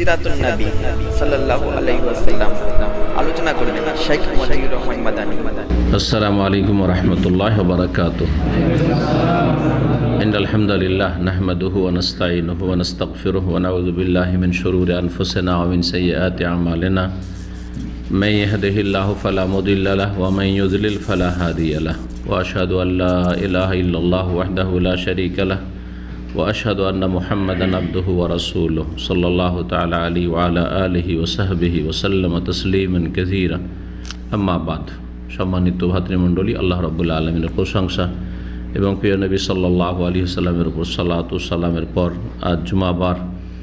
সিরাতুন নবী সাল্লাল্লাহু আলাইহি ওয়াসাল্লাম আলোচনা করবেন শেখ মতিউর রহমান মাদানী। আসসালামু আলাইকুম ওয়া রাহমাতুল্লাহি ওয়া বারাকাতুহু। ইন্নাল হামদালিল্লাহ নাহমাদুহু ওয়া নাস্তাঈনুহু ওয়া নাস্তাগফিরুহু ওয়া নাউযু বিল্লাহি মিন শুরুরি আনফুসিনা ওয়া মিন সাইয়্যাতি আমালিনা। মান ইয়াহদিহিল্লাহু ফালা মুদিল্লা লাহু ওয়া মান ইউদ্লিল ফালা হাদিয়া লাহু ওয়া আশহাদু আল লা ইলাহা ইল্লাল্লাহু ওয়াহদাহু লা শারীকা লাহু ওয়া আশহাদু আন্না মুহাম্মাদান আবদুহু ওয়া রাসূলুহু সাল্লাল্লাহু তাআলা আলাইহি ওয়া আলা আলিহি ওয়া সাহবিহি ওয়া সাল্লামা তাসলিমান কাসীরা। আম্মা বাদ। সম্মানিত ভাতৃমণ্ডলী, আল্লাহ রাব্বুল আলামিনের প্রশংসা এবং প্রিয় নবী সাল্লাল্লাহু আলাইহি ওয়াসাল্লামের উপর সালাতু সালামের পর আজ জুমাবার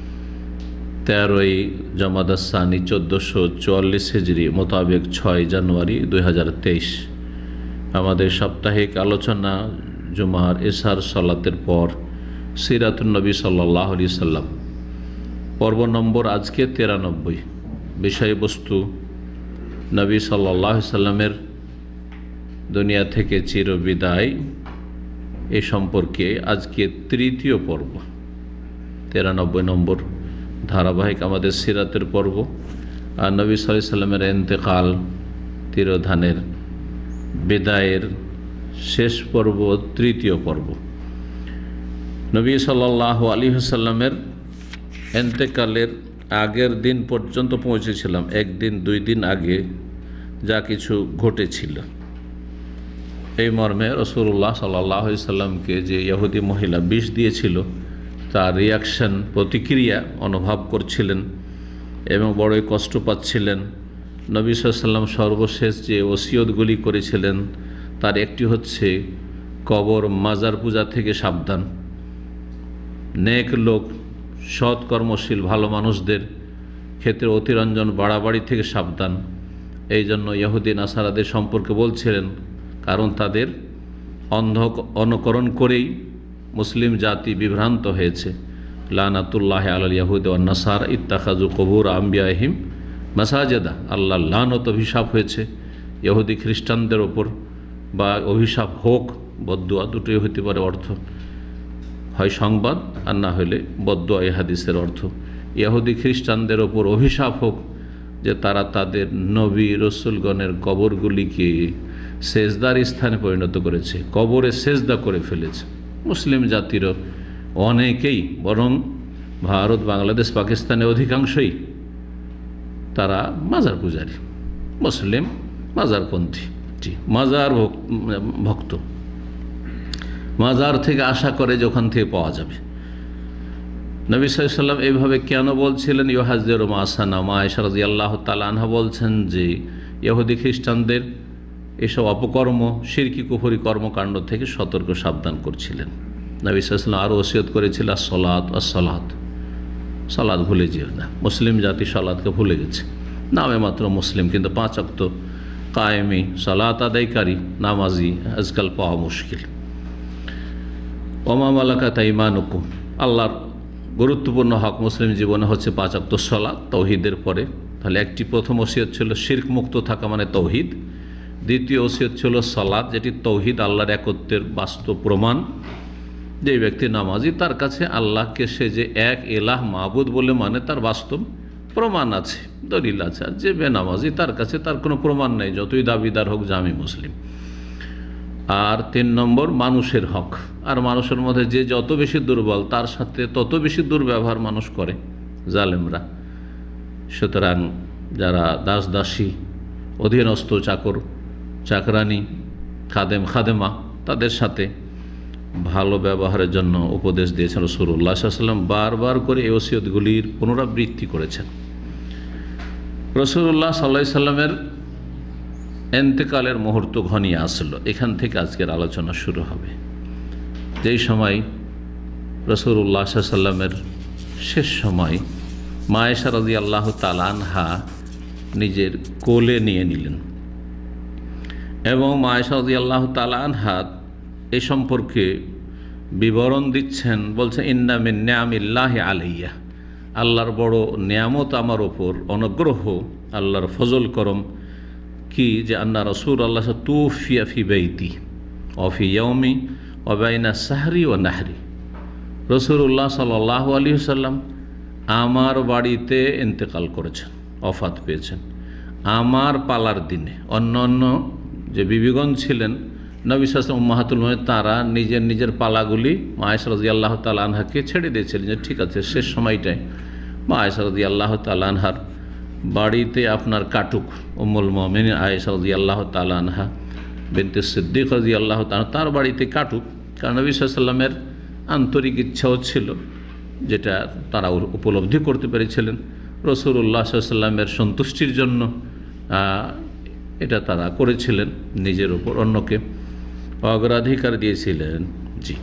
13ই জমাদাস সানি 1444 হিজরি মোতাবেক 6 জানুয়ারি 2023 আমাদের সাপ্তাহিক আলোচনা জুমার এশার সালাতের পর সিরাতুন নবী সাল্লাল্লাহু আলাইহি ওয়াসাল্লাম পর্ব নম্বর আজকে 93। বিষয়বস্তু নবী সাল্লাল্লাহু আলাইহি ওয়াসাল্লামের দুনিয়া থেকে চিরবিদায় এ সম্পর্কে আজকে তৃতীয় পর্ব 93 নম্বর ধারাবাহিক আমাদের সিরাতের পর্ব। আর নবী সাল্লাল্লাহু আলাইহি ওয়াসাল্লামের ইন্তেকাল তিরোধানের বিদায়ের শেষ পর্ব তৃতীয় পর্ব। নবী সাল্লাল্লাহু আলাইহি ওয়াসাল্লামের ইন্তেকালের আগের দিন পর্যন্ত পৌঁছেছিলাম, একদিন দুই দিন আগে যা কিছু ঘটেছিল এই মর্মে রাসূলুল্লাহ সাল্লাল্লাহু আলাইহি ওয়াসাল্লামকে যে ইহুদি মহিলা বিষ দিয়েছিল তার রিয়াকশন প্রতিক্রিয়া অনুভব করছিলেন এবং বড়ই কষ্ট পাচ্ছিলেন। নবী সাল্লাল্লাহু আলাইহি ওয়াসাল্লাম সর্বশেষ যে ওসিয়তগুলি করেছিলেন তার একটি হচ্ছে কবর মাজার পূজা থেকে সাবধান, নেক লোক সৎ কর্মশীল ভালো মানুষদের ক্ষেত্রে অতিরঞ্জন বাড়াবাড়ি থেকে সাবধান। এই জন্য ইহুদি নাসারাদের সম্পর্কে বলছিলেন, কারণ তাদের অনুকরণ করেই মুসলিম জাতি বিভ্রান্ত হয়েছে। লানাতুল্লাহি আলাল ইয়াহুদি ওয়ান নাসারা ইত্তাখাযু কুবুর আম্বিয়াহিম মাসাজিদা। আল্লাহর লানত অভিশাপ হয়েছে ইহুদি খ্রিস্টানদের ওপর, বা অভিশাপ হোক বদদুয়া, দুটোই হতে পারে অর্থ, হয় সংবাদ আর না হলে বদদুয়া। এই হাদিসের অর্থ ইহুদি খ্রিস্টানদের ওপর অভিশাপ হোক যে তারা তাদের নবী রসুলগণের কবরগুলিকে সেজদার স্থানে পরিণত করেছে, কবরে সেজদা করে ফেলেছে। মুসলিম জাতিরও অনেকেই, বরং ভারত, বাংলাদেশ, পাকিস্তানের অধিকাংশই তারা মাজার পূজারী, মুসলিম মাজারপন্থী, মাজার ভক্ত, মাজার থেকে আশা করে যে ওখান থেকে পাওয়া যাবে। নবী সাল্লাল্লাহু আলাইহি ওয়াসাল্লাম এইভাবে কেন বলছিলেন? ইউহাজ্জিরু মা সানা। মা আয়েশা রাদিয়াল্লাহু তাআলা আনহা বলছেন যে ইহুদি খ্রিস্টানদের এসব অপকর্ম, শিরকি কুফরি কর্মকাণ্ড থেকে সতর্ক সাবধান করছিলেন। নবী সাল্লাল্লাহু আলাইহি ওয়াসাল্লাম আরও ওসিয়ত করেছিল সালাত ভুলে যেও না। মুসলিম জাতি সালাতকে ভুলে গেছে, নামে মাত্র মুসলিম, কিন্তু 5 ওয়াক্ত কায়েমি সালাত আদায়কারী নামাজি আজকাল পাওয়া মুশকিল। ওমা মালাকাত আইমানুকুম। আল্লাহর গুরুত্বপূর্ণ হক মুসলিম জীবনে হচ্ছে 5 ওয়াক্ত সালাত তৌহিদের পরে। তাহলে একটি প্রথম ওসিয়ত ছিল শিরক মুক্ত থাকা, মানে তৌহিদ। দ্বিতীয় ওসিয়ত ছিল সালাত, যেটি তৌহিদ আল্লাহর একত্বের বাস্তব প্রমাণ। যে ব্যক্তি নামাজি তার কাছে আল্লাহকে সে যে এক এলাহ মাবুদ বলে মানে তার বাস্তব প্রমাণ আছে, দলিল আছে। আর যে বেনামাজি তার কাছে তার কোনো প্রমাণ নেই, যতই দাবিদার হোক যে আমি মুসলিম। আর 3 নম্বর মানুষের হক। আর মানুষের মধ্যে যে যত বেশি দুর্বল তার সাথে তত বেশি দুর্ব্যবহার মানুষ করে জালেমরা। সুতরাং যারা দাস দাসী, অধীনস্থ চাকর চাকরানি, খাদেমা, তাদের সাথে ভালো ব্যবহারের জন্য উপদেশ দিয়েছেন রাসূলুল্লাহ সাল্লাল্লাহু আলাইহি ওয়াসাল্লাম। বারবার করে এই ওসিয়তগুলির পুনরাবৃত্তি করেছেন। রাসূলুল্লাহ সাল্লাল্লাহু আলাইহি ওয়াসাল্লামের ইন্তেকালের মুহূর্ত ঘনিয়ে আসলো। এখান থেকে আজকের আলোচনা শুরু হবে। যেই সময় রাসূলুল্লাহ সাল্লাল্লাহু আলাইহি ওয়াসাল্লামের শেষ সময় মা আয়েশা রাদিয়াল্লাহু তাআলা আনহা নিজের কোলে নিয়ে নিলেন এবং মা আয়েশা রাদিয়াল্লাহু তাআলা আনহা এই সম্পর্কে বিবরণ দিচ্ছেন। বলছেন, ইন্না মিন নিআমিল্লাহি আলাইয়া। আল্লাহর বড় নিয়ামত আমার ওপর, অনুগ্রহ, আল্লাহর ফজল করম কি যে আন্না রাসূলুল্লাহ তুফিয়া ফি বাইতি ওয়া ফি ইয়াউমি ওয়া বাইনা সাহরি ওয়া নাহরি। রাসূলুল্লাহ সাল্লাল্লাহু আলাইহি ওয়াসাল্লাম আমার বাড়িতে ইন্তেকাল করেছেন, ওফাত পেয়েছেন আমার পালার দিনে। অন্য অন্য যে বিবিগণ ছিলেন নবী সাল্লাল্লাহু আলাইহি ওয়াসাল্লাম, উম্মাহাতুল মুমিনিন, তারা নিজের নিজের পালাগুলি মা আয়েশা রাদিয়াল্লাহু তাআলা আনহাকে ছেড়ে দিয়েছিলেন যে ঠিক আছে শেষ সময়টায় মা আয়েশা রাদিয়াল্লাহু তাআলা আনহার বাড়িতে আপনার কাটুক। উম্মুল মুমিনিন আয়েশা রাদিয়াল্লাহু তাআলা আনহা বিনতে সিদ্দিক রাদিয়াল্লাহু তাআলা তার বাড়িতে কাটুক, কারণ নবী সাল্লাল্লাহু আলাইহি ওয়াসাল্লামের আন্তরিক ইচ্ছাও ছিল, যেটা তারা উপলব্ধি করতে পেরেছিলেন রাসূলুল্লাহ সাল্লাল্লাহু আলাইহি ওয়াসাল্লামের সন্তুষ্টির জন্য এটা তারা করেছিলেন, নিজের উপর অন্যকে অগ্রাধিকার দিয়েছিলেন। জি,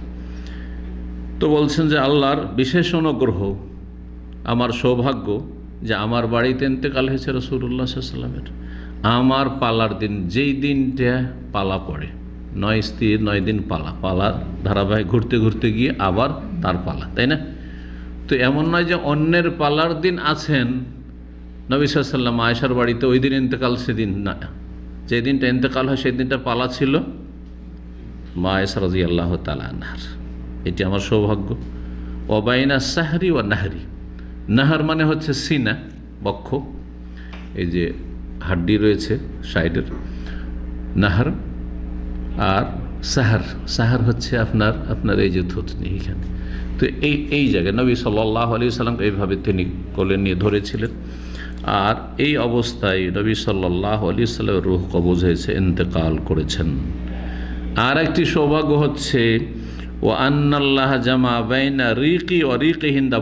তো বলছেন যে আল্লাহর বিশেষ অনুগ্রহ, আমার সৌভাগ্য যে আমার বাড়িতে ইন্তেকাল হয়েছে রাসূলুল্লাহ সাল্লাল্লাহু আলাইহি ওয়াসাল্লামের আমার পালার দিন, যেই দিনটা পালা পড়ে, 9 স্ত্রীর 9 দিন পালা ধারাবাহিক ঘুরতে ঘুরতে গিয়ে আবার তার পালা, তাই না? তো এমন নয় যে অন্যের পালার দিন আছেন নবী সাল্লাল্লাহু আলাইহি ওয়াসাল্লাম আয়েশার বাড়িতে, ওই দিন ইন্তেকাল, সেদিন না, যে দিনটা ইন্তেকাল হয় সেই দিনটা পালা ছিল মা আয়েশা রাদিয়াল্লাহু তাআলা আনহার। এটি আমার সৌভাগ্য। ওয়াবাইনা সাহরি ওয়া নাহরি, নাহার মানে হচ্ছে সিনা, বক্ষ, এই যে হাড্ডি রয়েছে সাইডের, নাহার, আর সাহার হচ্ছে আপনার এই যে থুতনি এখানে। তো এই জায়গায় নবী সাল্লাল্লাহু আলাইহি ওয়াসাল্লামকে এইভাবে তিনি কোলে নিয়ে ধরেছিলেন, আর এই অবস্থায় নবী সাল্লাল্লাহু আলাইহি ওয়াসাল্লামের রূহ কবজ হয়েছে, ইন্তেকাল করেছেন। আর একটি সৌভাগ্য হচ্ছে ওয়া আন্নাল্লাহ জামা বাইনা রিকি ওয়া রিকিহি ইনদা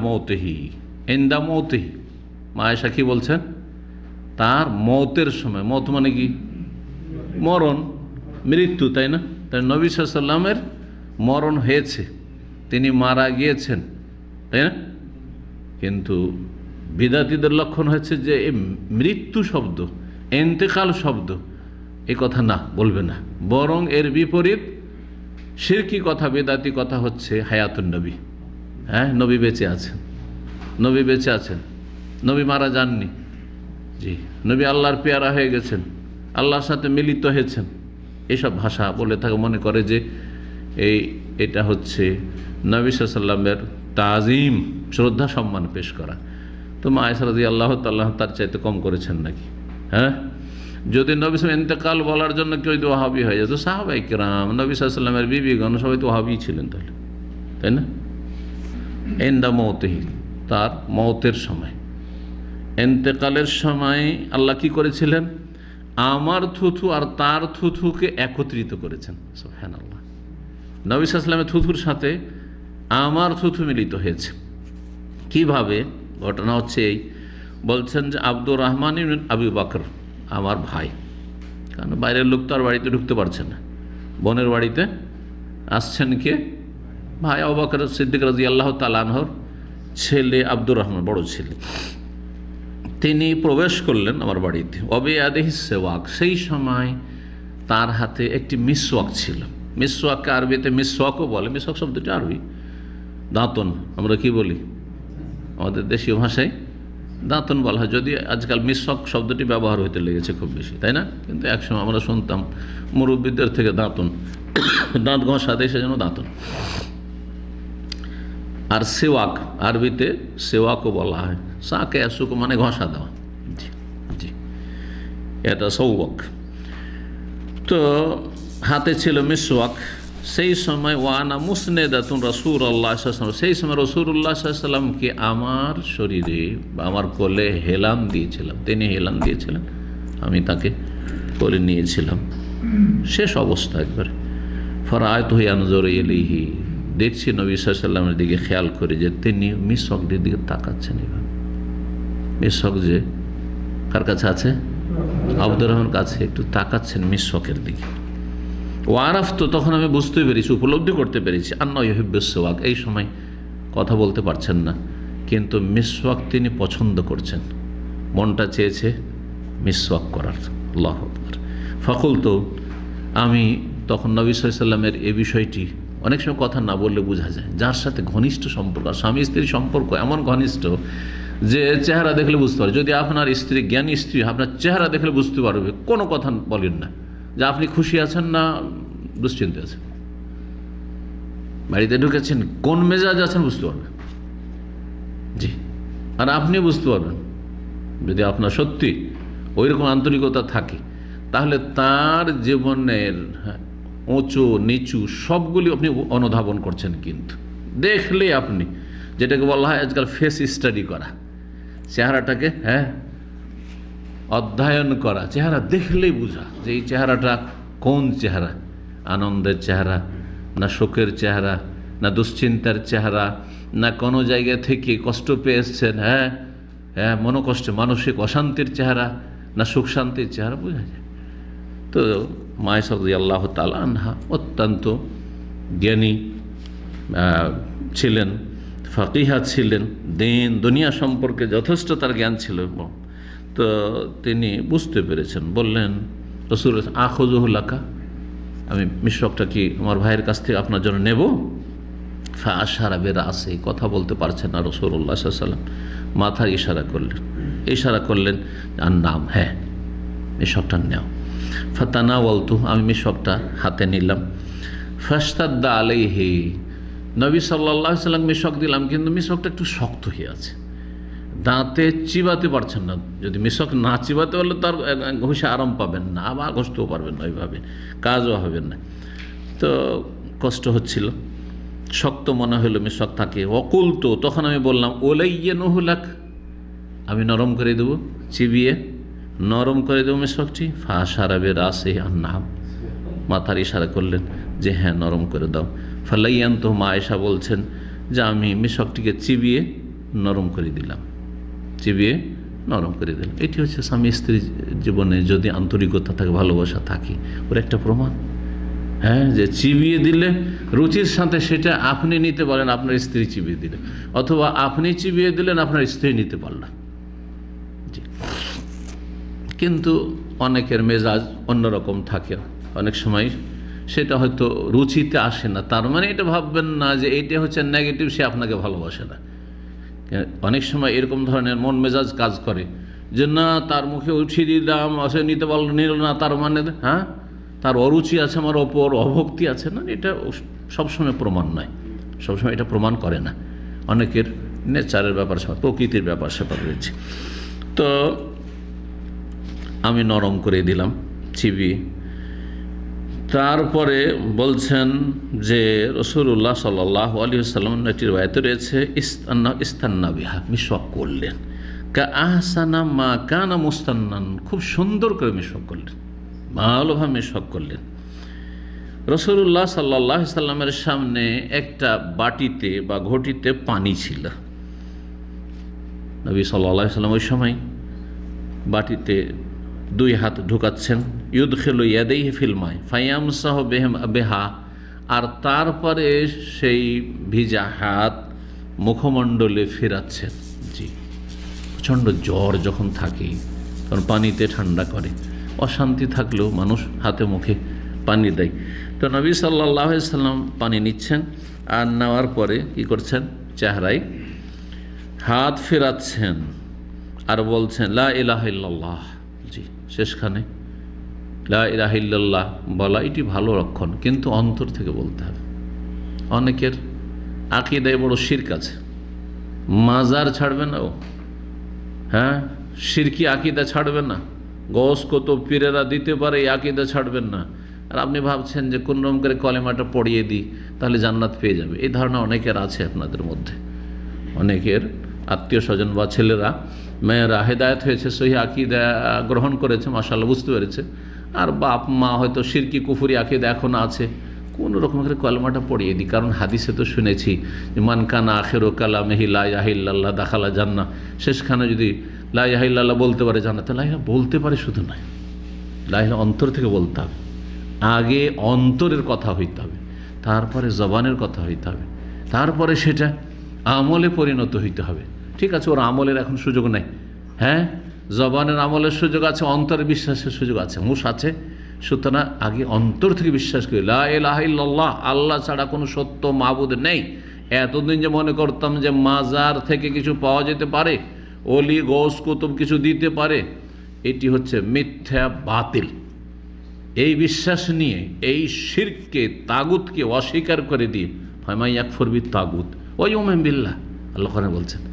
মৌতিহি। মা আয়েশা কি বলছেন? তার মৌতের সময়, মৌত মানে কি? মরণ, মৃত্যু, তাই না? তাই নবী সাল্লাল্লাহু আলাইহি ওয়াসাল্লামের মরণ হয়েছে, তিনি মারা গিয়েছেন, তাই না? কিন্তু বিদাতীদের লক্ষণ হচ্ছে যে এই মৃত্যু শব্দ, ইন্তেকাল শব্দ, এই কথা না, বলবে না, বরং এর বিপরীত শিরকি কথা, বেদাতি কথা হচ্ছে হায়াতুন নবী। হ্যাঁ, নবী বেঁচে আছেন, নবী বেঁচে আছেন, নবী মারা যাননি। জি, নবী আল্লাহর পেয়ারা হয়ে গেছেন, আল্লাহর সাথে মিলিত হয়েছেন, এসব ভাষা বলে থাকে, মনে করে যে এটা হচ্ছে নবী সাল্লাল্লাহু আলাইহি ওয়াসাল্লামের তাজিম, শ্রদ্ধা সম্মান পেশ করা। তো মা আয়েশা রাদিয়াল্লাহু তাআলা তার চাইতে কম করেছেন নাকি? হ্যাঁ, যদি নবী সাল্লাল্লাহু ইন্তেকাল বলার জন্য কেউ যদি ওয়াহাবি হয়ে যেত, সাহাবায়ে কেরাম, নবী সাল্লাল্লাহু আলাইহি ওয়াসাল্লামের বিবিগণ সবাই তো ওয়াহাবি ছিলেন, তাহলে, তাই না? ইনদা মৌতিহি, তার মৌতের সময়, ইন্তেকালের সময় আল্লাহ কি করেছিলেন? আমার থুথু আর তার থুথুকে একত্রিত করেছেন। সুবহানাল্লাহ, নবী সাল্লাল্লাহু আলাইহি ওয়াসাল্লামের থুথুর সাথে আমার থুথু মিলিত হয়েছে। কিভাবে? ঘটনা হচ্ছে এই, বলছেন যে আব্দুর রহমান ইবনে আবু বকর, আমার ভাই, কারণ বাইরের লোক তো আর বাড়িতে ঢুকতে পারছে না, বোনের বাড়িতে আসছেন কে? ভাই আবু বকর সিদ্দিক রাদিয়াল্লাহু তাআলা আনহুর ছেলে আব্দুর রহমান, বড় ছেলে, তিনি প্রবেশ করলেন আমার বাড়িতে। ওয়াবিয়াদিহি সিওয়াক, সেই সময় তার হাতে একটি মিসওয়াক ছিল। মিসওয়াককে আরবিতে মিসওয়াকও বলে, মিসওয়াক শব্দটি আরবি, দাঁতন, আমরা কি বলি আমাদের দেশীয় ভাষায় দাঁতন বলা হয়, যদি আজকাল মিসওয়াক শব্দটি ব্যবহার হতে লেগেছে খুব বেশি, তাই না? কিন্তু একসময় আমরা শুনতাম মুরব্বীদের থেকে দাঁতন, দাঁত ঘষা দেয় সেজন্য দাঁতন। আর সেওয়াক, আরবিতে সেওয়াকও বলা হয়, সাকে আসুক মানে ঘষা দেওয়া। জি জি, এটা সৌওয়াক। তো হাতে ছিল মিসওয়াক। সেই সময় ওয়ানা মুসনেদাতুন রাসূলুল্লাহ সাল্লাল্লাহু আলাইহি ওয়াসাল্লাম, সেই সময় রাসূলুল্লাহ সাল্লাল্লাহু আলাইহি ওয়াসাল্লামকে আমার শরীরে বা আমার কোলে হেলান দিয়েছিলাম, তিনি হেলান দিয়েছিলেন, আমি তাকে কোলে নিয়েছিলাম, শেষ অবস্থা একবারে। ফারাআইতুহু ইয়ানজুরু ইলাইহি, দেখছি নবী সাল্লাল্লাহু আলাইহি ওয়াসাল্লামের দিকে খেয়াল করে যে তিনি মিসওয়াকের দিকে তাকাচ্ছেন এভাবে। মিসওয়াক যে কার কাছে আছে? আব্দুর রহমানের কাছে, একটু তাকাচ্ছেন মিসওয়াকের দিকে। ওয়ারাফ, তো তখন আমি বুঝতে পেরেছি, উপলব্ধি করতে পেরেছি, আন্না ইউহিব্বুস সিওয়াক, এই সময় কথা বলতে পারছেন না, কিন্তু মিসওয়াক তিনি পছন্দ করছেন, মনটা চেয়েছে মিসওয়াক করার। আল্লাহু আকবার। ফাকুলতু, আমি তখন নবী সাল্লাল্লাহু আলাইহি ওয়াসাল্লামের এই বিষয়টি, অনেক সময় কথা না বললে বোঝা যায়, যার সাথে ঘনিষ্ঠ সম্পর্ক, স্বামী স্ত্রীর সম্পর্ক এমন ঘনিষ্ঠ যে চেহারা দেখলে বুঝতে পারবে। যদি আপনার স্ত্রী, জ্ঞানী স্ত্রী, আপনার চেহারা দেখলে বুঝতে পারবে, কোনো কথা বলেন না যে আপনি খুশি আছেন না দুশ্চিন্তে আছেন, বাড়িতে ঢুকেছেন কোন মেজাজ আছেন বুঝতে পারবে। জি, আর আপনি বুঝতে পারবেন যদি আপনার সত্যি ওই রকম আন্তরিকতা থাকে, তাহলে তার জীবনের উঁচু নিচু সবগুলি আপনি অনুধাবন করছেন। কিন্তু দেখলে আপনি, যেটাকে বলা হয় আজকাল ফেস স্টাডি করা, চেহারাটাকে অধ্যয়ন করা, চেহারা দেখলেই বোঝা যে এই চেহারাটা কোন চেহারা, আনন্দের চেহারা না শোকের চেহারা, না দুশ্চিন্তার চেহারা, না কোনো জায়গা থেকে কষ্ট পেয়েছেন, মনোকষ্ট মানসিক অশান্তির চেহারা, না সুখ শান্তির চেহারা বোঝা যায়। তো মায়েশা রাদিয়াল্লাহু তাআলা আনহা অত্যন্ত জ্ঞানী ছিলেন, ফাকিহা ছিলেন, দিন দুনিয়া সম্পর্কে যথেষ্ট তার জ্ঞান ছিল। তো তিনি বুঝতে পেরেছেন, বললেন রাসূল আখুযুহু লাকা, আমি মিশকটা কি আমার ভাইয়ের কাছ থেকে আপনার জন্য নেব? ফাআশারা বিরাসি, কথা বলতে পারছেন না রাসূলুল্লাহ সাল্লাল্লাহু আলাইহি ওয়াসাল্লাম, মাথার ইশারা করলেন আর নাম, মিশকটা নেও। ফাতানাওয়ালতু, আমি মিশকটা হাতে নিলাম। ফাশতাদ্দা আলাইহি, নবী সাল্লাল্লাহু আলাইহি ওয়াসাল্লাম মিশক দিলাম, কিন্তু মিশকটা একটু শক্ত হয়ে আছে, দাঁতে চিবাতে পারছেন না। যদি মিশক না চিবাতে পারলে তার ঘষে আরাম পাবেন না, আবার ঘষতেও পারবেন না, ওইভাবে কাজও হবে না। তো কষ্ট হচ্ছিল, শক্ত মনে হলো মিশক থাকে। অকুলতো, তখন আমি বললাম ওলাইয়ানুহু লাক, আমি নরম করে দেবো, চিবিয়ে নরম করে দেবো মিশকটি। ফাআশারা বিরাসিহি আন-নাম, মাথার ইশারা করলেন যে হ্যাঁ নরম করে দাও। ফালাইয়ানতু, মা আয়েশা বলছেন যে আমি মিশকটিকে চিবিয়ে নরম করে দিলাম, চিবিয়ে নরম করে দিলাম। এটি হচ্ছে স্বামী স্ত্রী জীবনে যদি আন্তরিকতা থাকে, ভালোবাসা থাকে, ওর একটা প্রমাণ। যে চিবিয়ে দিলে রুচির সাথে সেটা আপনি নিতে পারেন, আপনার স্ত্রী চিবিয়ে দিলে, অথবা আপনি চিবিয়ে দিলেন আপনার স্ত্রী নিতে পারলেন। জি, কিন্তু অনেকের মেজাজ অন্যরকম থাকে, অনেক সময় সেটা হয়তো রুচিতে আসে না। তার মানে এটা ভাববেন না যে এইটা হচ্ছে নেগেটিভ, সে আপনাকে ভালোবাসে না। অনেক সময় এরকম ধরনের মন মেজাজ কাজ করে যে না, তার মুখে উঠিয়ে দিলাম, সে নিতে পারল, নিল না, তার মানে তার অরুচি আছে আমার ওপর, অভক্তি আছে। না, এটা সবসময় প্রমাণ নয়, সবসময় এটা প্রমাণ করে না। অনেকের নেচারের ব্যাপার, প্রকৃতির ব্যাপার স্যাপার রয়েছে। তো আমি নরম করে দিলাম চিবিয়ে। তারপরে বলছেন যে রাসূলুল্লাহ সাল্লাল্লাহু আলাইহি ওয়াসাল্লাম এটি রওয়ায়াতে রয়েছে ইস্তান্না বিহা, মিশক করলেন। কা আহসানা মা কানা মুস্তান্নান, খুব সুন্দর করে মিশক করলেন, ভালোভাবে মিশক করলেন। রাসূলুল্লাহ সাল্লাল্লাহু আলাইহি ওয়াসাল্লামের সামনে একটা বাটিতে বা ঘটিতে পানি ছিল। নবী সাল্লাল্লাহু আলাইহি ওয়াসাল্লাম ওই সময় বাটিতে দুই হাত ঢুকাচ্ছেন, ইউদখিলু ইয়াদাইহি ফিল মাই ফায়ামসাহু বিহা, আর তারপরে সেই ভিজা হাত মুখমণ্ডলে ফেরাচ্ছেন। জি, প্রচণ্ড জ্বর যখন থাকে তখন পানিতে ঠান্ডা করে, অশান্তি থাকলেও মানুষ হাতে মুখে পানি দেয়। তো নবী সাল্লাল্লাহু আলাইহি ওয়াসাল্লাম পানি নিচ্ছেন, আর নেওয়ার পরে কি করছেন, চেহারায় হাত ফেরাচ্ছেন আর বলছেন লা ইলাহা ইল্লাল্লাহ। জি, শেষখানে লা ইলাহা ইল্লাল্লাহ বলা এটি ভালো লক্ষণ, কিন্তু অন্তর থেকে বলতে হবে। অনেকের আকীদায় বড় শিরক আছে, মাজার ছাড়বে না, শিরকি আকীদা ছাড়বে না, গস কত পীরেরা দিতে পারে এই আকীদা ছাড়বেন না। আর আপনি ভাবছেন যে কোন রকম করে কলেমাটা পড়িয়ে দিই তাহলে জান্নাত পেয়ে যাবে, এই ধারণা অনেকের আছে আপনাদের মধ্যে। অনেকের আত্মীয় স্বজন বা ছেলেরা মেয়েরা হেদায়েত হয়েছে, সহি আকীদা গ্রহণ করেছে, মাশাআল্লাহ বুঝতে পেরেছে, আর বাপ মা হয়তো শিরকি কুফরি আকীদা এখনও আছে, কোনো রকম করে কলমাটা পড়িয়ে দিই। কারণ হাদিসে তো শুনেছি যে মান কানা আখিরু কালামিহি লা ইলাহা ইল্লাল্লাহ দাখালা জান্নাহ, শেষখানে যদি লা ইলাহা ইল্লাল্লাহ বলতে পারে জান্নাতে। লা ইলাহা বলতে পারে শুধু নয়, লা ইলাহা অন্তর থেকে বলতে হবে। আগে অন্তরের কথা হইতে হবে, তারপরে জবানের কথা হইতে হবে, তারপরে সেটা আমলে পরিণত হইতে হবে। ঠিক আছে, ওর আমলের এখন সুযোগ নাই, জবানের আমলের সুযোগ আছে, অন্তরের বিশ্বাসের সুযোগ আছে, মুশ আছে। সুতরাং আগে অন্তর থেকে বিশ্বাস করি লা ইলাহা ইল্লাল্লাহ, আল্লাহ ছাড়া কোনো সত্য মাবুদ নেই। এতদিন যে মনে করতাম যে মাজার থেকে কিছু পাওয়া যেতে পারে, অলি গৌস কুতুব কিছু দিতে পারে, এটি হচ্ছে মিথ্যা, বাতিল। এই বিশ্বাস নিয়ে এই শিরককে, তাগুতকে অস্বীকার করে দিয়ে ফামা ইয়াকফুর বিত তাগুত ওয়া ইউমিন বিল্লাহ, আল্লাহ কোরআনে বলছেন,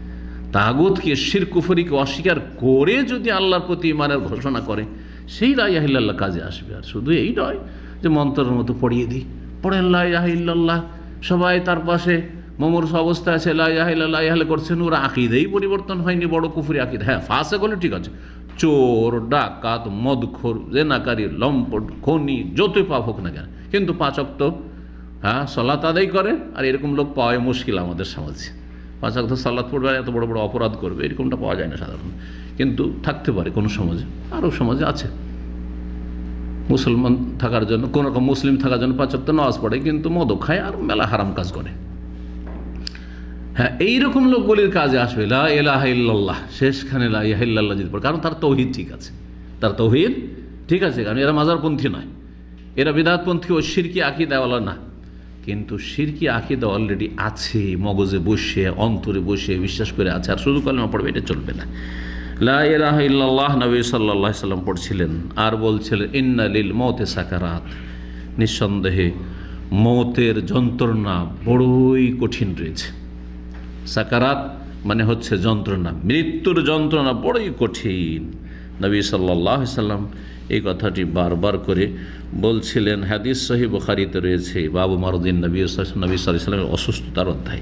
তাগুতকে, শিরক কুফরিকে অস্বীকার করে যদি আল্লাহর প্রতি ঈমানের ঘোষণা করে, সেই লা ইলাহা ইল্লাল্লাহ কাজে আসবে। আর শুধু এই নয় যে মন্ত্রের মতো পড়িয়ে দিই, পড়েন লা ইলাহা ইল্লাল্লাহ, সবাই তার পাশে মুমূর্ষ অবস্থা আছে লা ইলাহা ইল্লাল্লাহ ইহালে করছেন, ওরা আকিদাই পরিবর্তন হয়নি, বড় কুফরি আকিদা। হ্যাঁ, ফাসেক হলে ঠিক আছে, চোর, ডাকাত, মদখোর, জেনাকারী, লম্পট, খনি, যতই পাপ হোক না কেন, কিন্তু 5 ওয়াক্ত সালাত আদায় করে। আর এরকম লোক পাওয়াই মুশকিল আমাদের সমাজে। 5 ওয়াক্ত সালাত পড়বে, এত বড় বড় অপরাধ করবে, এরকমটা পাওয়া যায় না সাধারণত, কিন্তু থাকতে পারে কোনো সমাজে, আরও সমাজে আছে। মুসলমান থাকার জন্য, কোন রকম মুসলিম থাকার জন্য 5 ওয়াক্ত নামাজ পড়ে, কিন্তু মদও খায় আর মেলা হারাম কাজ করে। হ্যাঁ, এইরকম লোকগুলির কাজে আসবে লা ইলাহা ইল্লাল্লাহ, শেষখানে লা ইলাহা ইল্লাল্লাহ যদি পড়ে, কারণ তার তৌহিদ ঠিক আছে, তার তৌহিদ ঠিক আছে, কারণ এরা মাজারপন্থী নয়, এরা বিদআতপন্থী ও শিরকি আকীদাওয়ালা না। কিন্তু শিরকি আকীদা অলরেডি আছে, মগজে বসে, অন্তরে বসে বিশ্বাস করে আছে, আর শুধু কালেমা পড়বে, এটা চলবে না। লা ইলাহা ইল্লাল্লাহ নবী সাল্লাল্লাহু আলাইহি সাল্লাম পড়ছিলেন, আর বলছিলেন ইন্না লিল মৌতি সাকারাত, নিঃসন্দেহে মৌতের যন্ত্রণা বড়ই কঠিন রয়েছে। সাকারাত মানে হচ্ছে যন্ত্রণা, মৃত্যুর যন্ত্রণা বড়ই কঠিন। নবী সাল্লাল্লাহু আলাইহি সাল্লাম এই কথাটি বারবার করে বলছিলেন। হাদিস সহিহ বুখারীতে রয়েছে, বাবু মারদিন নবী সাল্লাল্লাহু আলাইহি সাল্লামের অসুস্থতার অধ্যায়।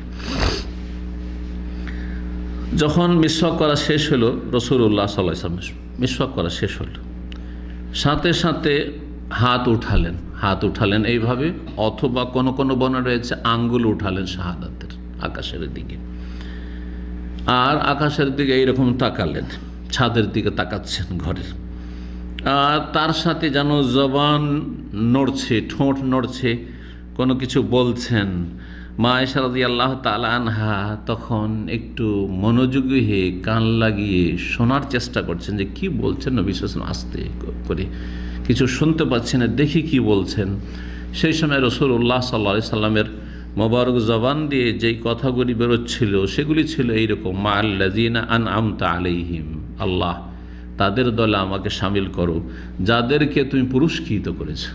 যখন মিসওয়াক করা শেষ হলো, রাসূলুল্লাহ সাল্লাল্লাহু আলাইহি ওয়াসাল্লাম মিসওয়াক করা শেষ হলো, সাথে সাথে হাত উঠালেন এইভাবে, অথবা কোন কোন বর্ণনা রয়েছে আঙ্গুল উঠালেন শাহাদাতের আকাশের দিকে, আর আকাশের দিকে এইরকম তাকালেন, ছাদের দিকে তাকাচ্ছেন ঘরের, আর তার সাথে যেন জবান নড়ছে, ঠোঁট নড়ছে, কোনো কিছু বলছেন। মা আয়েশা রাদিয়াল্লাহু তাআলা আনহা তখন একটু মনোযোগী হয়ে কান লাগিয়ে শোনার চেষ্টা করছেন যে কি বলছেন নবী সাল্লাল্লাহু আলাইহি ওয়াসাল্লাম, আস্তে করে কিছু শুনতে পাচ্ছেন না, দেখি কি বলছেন। সেই সময় রাসূলুল্লাহ সাল্লাল্লাহু আলাইহি সাল্লামের মোবারক জবান দিয়ে যেই কথাগুলি বেরোচ্ছিল সেগুলি ছিল এইরকম, মা আল্লাযিনা আনআমতা আলাইহিম, আল্লাহ তাদের দলে আমাকে শামিল করো যাদেরকে তুমি পুরস্কৃত করেছো,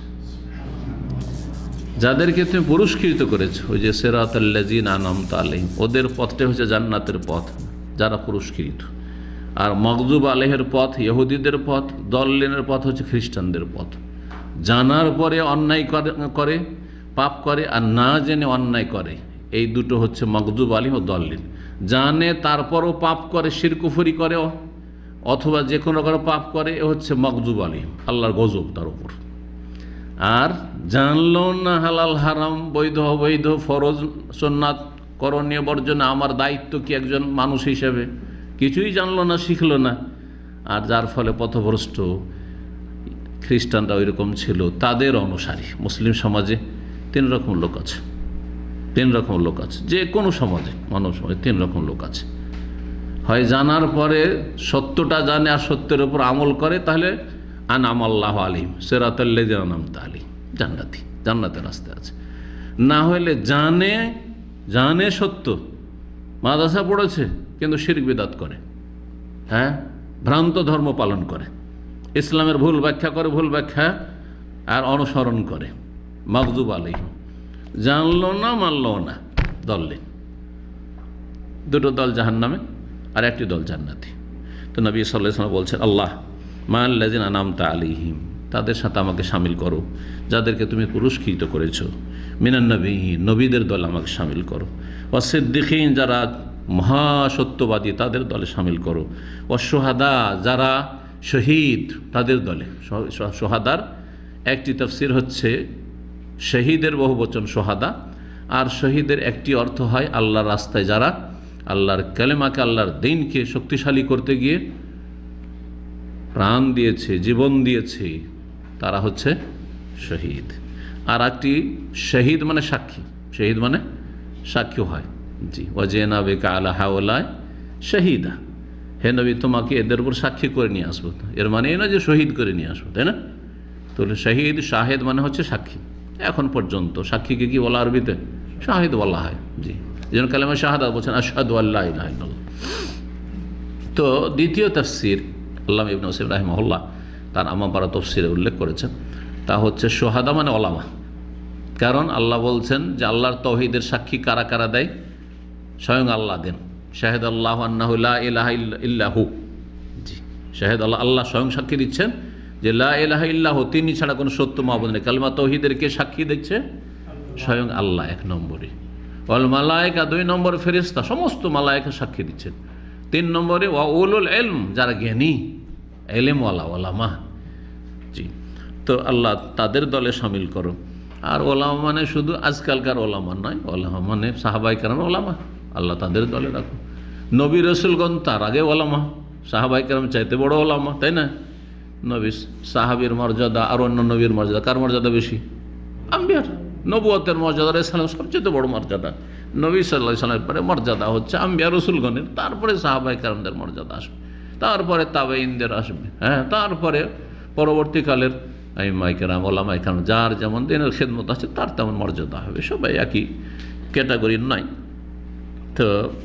যাদেরকে তুমি পুরস্কৃত করেছো। ওই যে সিরাতাল্লাযিনা আনআমতা আলাইহিম, ওদের পথটা হচ্ছে জান্নাতের পথ, যারা পুরস্কৃত। আর মাগযুব আলাইহির পথ ইহুদিদের পথ, দল্লিনের পথ হচ্ছে খ্রিস্টানদের পথ। জানার পরে অন্যায় করে পাপ করে, আর না জেনে অন্যায় করে, এই দুটো হচ্ছে মাগযুব আলাইহিম ও দল্লিন। জানে তারপরও পাপ করে, শিরক কুফরি করে, অথবা যে কোনো রকম পাপ করে, এ হচ্ছে মাগযুব আলাইহিম, আল্লাহর গজব তার উপর। আর জানলো না হালাল হারাম, বৈধ অবৈধ, ফরজ সুন্নাত, করণীয় বর্জনা আমার দায়িত্ব কি একজন মানুষ হিসেবে, কিছুই জানলো না, শিখলো না। আর যার ফলে পথভ্রষ্ট খ্রিস্টানরা ওই রকম ছিল, তাদের অনুসারী। মুসলিম সমাজে 3 রকম লোক আছে, 3 রকম লোক আছে, যে কোনো সমাজে, মানব সমাজে 3 রকম লোক আছে। হয় জানার পরে সত্যটা জানে আর সত্যের উপর আমল করে, তাহলে আনআমাল্লাহু আলাইহিম, সিরাতাল্লাযিনা আনআমতা আলাইহিম, জান্নাতি, জান্নাতের রাস্তায় আছে। না হলে জানে সত্য, মাদ্রাসা পড়েছে কিন্তু শিরক বিদআত করে, হ্যাঁ, ভ্রান্ত ধর্ম পালন করে, ইসলামের ভুল ব্যাখ্যা করে, ভুল ব্যাখ্যা আর অনুসরণ করে, মাগযুব আলাইহিম। জানলো না, মানলো না, দল্লিন। 2টো দল জাহান্নামে আর একটি দল জান্নাতি। তো নবী সাল্লাল্লাহু আলাইহি ওয়াসাল্লাম বলছেন, আল্লাহ মা আল্লাযিনা আনআমতা আলাইহিম, তাদের সাথে আমাকে শামিল করো যাদেরকে তুমি পুরস্কৃত করেছো, মিনান নবিয়্যিন, নবীদের দলে আমাকে শামিল করো, ওয়াস সিদ্দিকিন, যারা মহাসত্যবাদী তাদের দলে শামিল করো, ওয়াস শুহাদা, যারা শহীদ তাদের দলে। শুহাদার একটি তাফসীর হচ্ছে শহীদের বহুবচন শুহাদা, আর শহীদের একটি অর্থ হয় আল্লাহর রাস্তায় যারা আল্লাহর কালেমাকে, আল্লাহর দ্বীনকে শক্তিশালী করতে গিয়ে প্রাণ দিয়েছে, জীবন দিয়েছে, তারা হচ্ছে শহীদ। আর একটি শহীদ মানে সাক্ষী, শহীদ মানে সাক্ষী হয়। জি, ওয়াজিনা বিকা আলা হাওলাই শহীদা, হে নবী তোমাকে এদের উপর সাক্ষী করে নিয়ে আসবো। এর মানে এই না যে শহীদ করে নিয়ে আসবো, তাই না? তাহলে শহীদ, শাহেদ মানে হচ্ছে সাক্ষী। এখন পর্যন্ত সাক্ষীকে কি বলা আরবিতে? শাহিদ বলা হয়। জি, যেন কালেমা শাহাদাত বলছেন, আশহাদু আল্লা ইলাহা ইল্লাল্লাহ। তো দ্বিতীয় তাফসীর আল্লামা ইবনে উসাইমিন রাহিমাহুল্লাহ তার আমাপারা তাফসীরে উল্লেখ করেছেন, তা হচ্ছে শুহাদা মানে ওলামা। কারণ আল্লাহ বলছেন যে আল্লাহর তাওহীদের সাক্ষী কারা কারা দেয়? স্বয়ং আল্লাহ দেন। শাহেদ আল্লাহ আন্নাহু লা ইলাহা ইল্লাহু, জি শাহেদ আল্লাহ, আল্লাহ স্বয়ং সাক্ষী দিচ্ছেন যে লা ইলাহা ইল্লাহু, তিনি ছাড়া কোনো সত্য মাবুদ নেই। কালিমা তাওহীদের কে সাক্ষী দিচ্ছে? স্বয়ং আল্লাহ 1 নম্বরে। ওয়াল মালায়েকা 2 নম্বরে ফেরেশতা, সমস্ত মালায়েকা সাক্ষী দিচ্ছেন। 3 নম্বরে ওয়া উলুল ইলম, যারা জ্ঞানী ইলমওয়ালা ওলামা, জি তো আল্লাহ তাদের দলে শামিল করো। আর ওলামা মানে শুধু আজকালকার ওলামা নয়, ওলামা মানে সাহাবায়ে কেরাম ওলামা, আল্লাহ তাদের দলে রাখো। নবী রসুলগণ তার আগে ওলামা, সাহাবায়ে কেরাম চাইতে বড় ওলামা, তাই না? নবী সাহাবীর মর্যাদা আর অন্য নবীর মর্যাদা, কার মর্যাদা বেশি? আম্বিয়ার। নবুয়তের মর্যাদা ইসলাম সবচেয়ে বড় মর্যাদা, নবী সাল্লাল্লাহু আলাইহি ওয়াসাল্লামের পরে মর্যাদা হচ্ছে আম্বিয়া রসুলগণের, তারপরে সাহাবায়ে কেরামদের মর্যাদা আসবে, তারপরে তাবেঈনদের আসবে, হ্যাঁ তারপরে পরবর্তীকালের আইম্মায়ে কেরাম ওলামায়ে কেরাম, যার যেমন দিনের খেদমত আছে তার তেমন মর্যাদা হবে, সবাই একই ক্যাটাগরির নয়। তো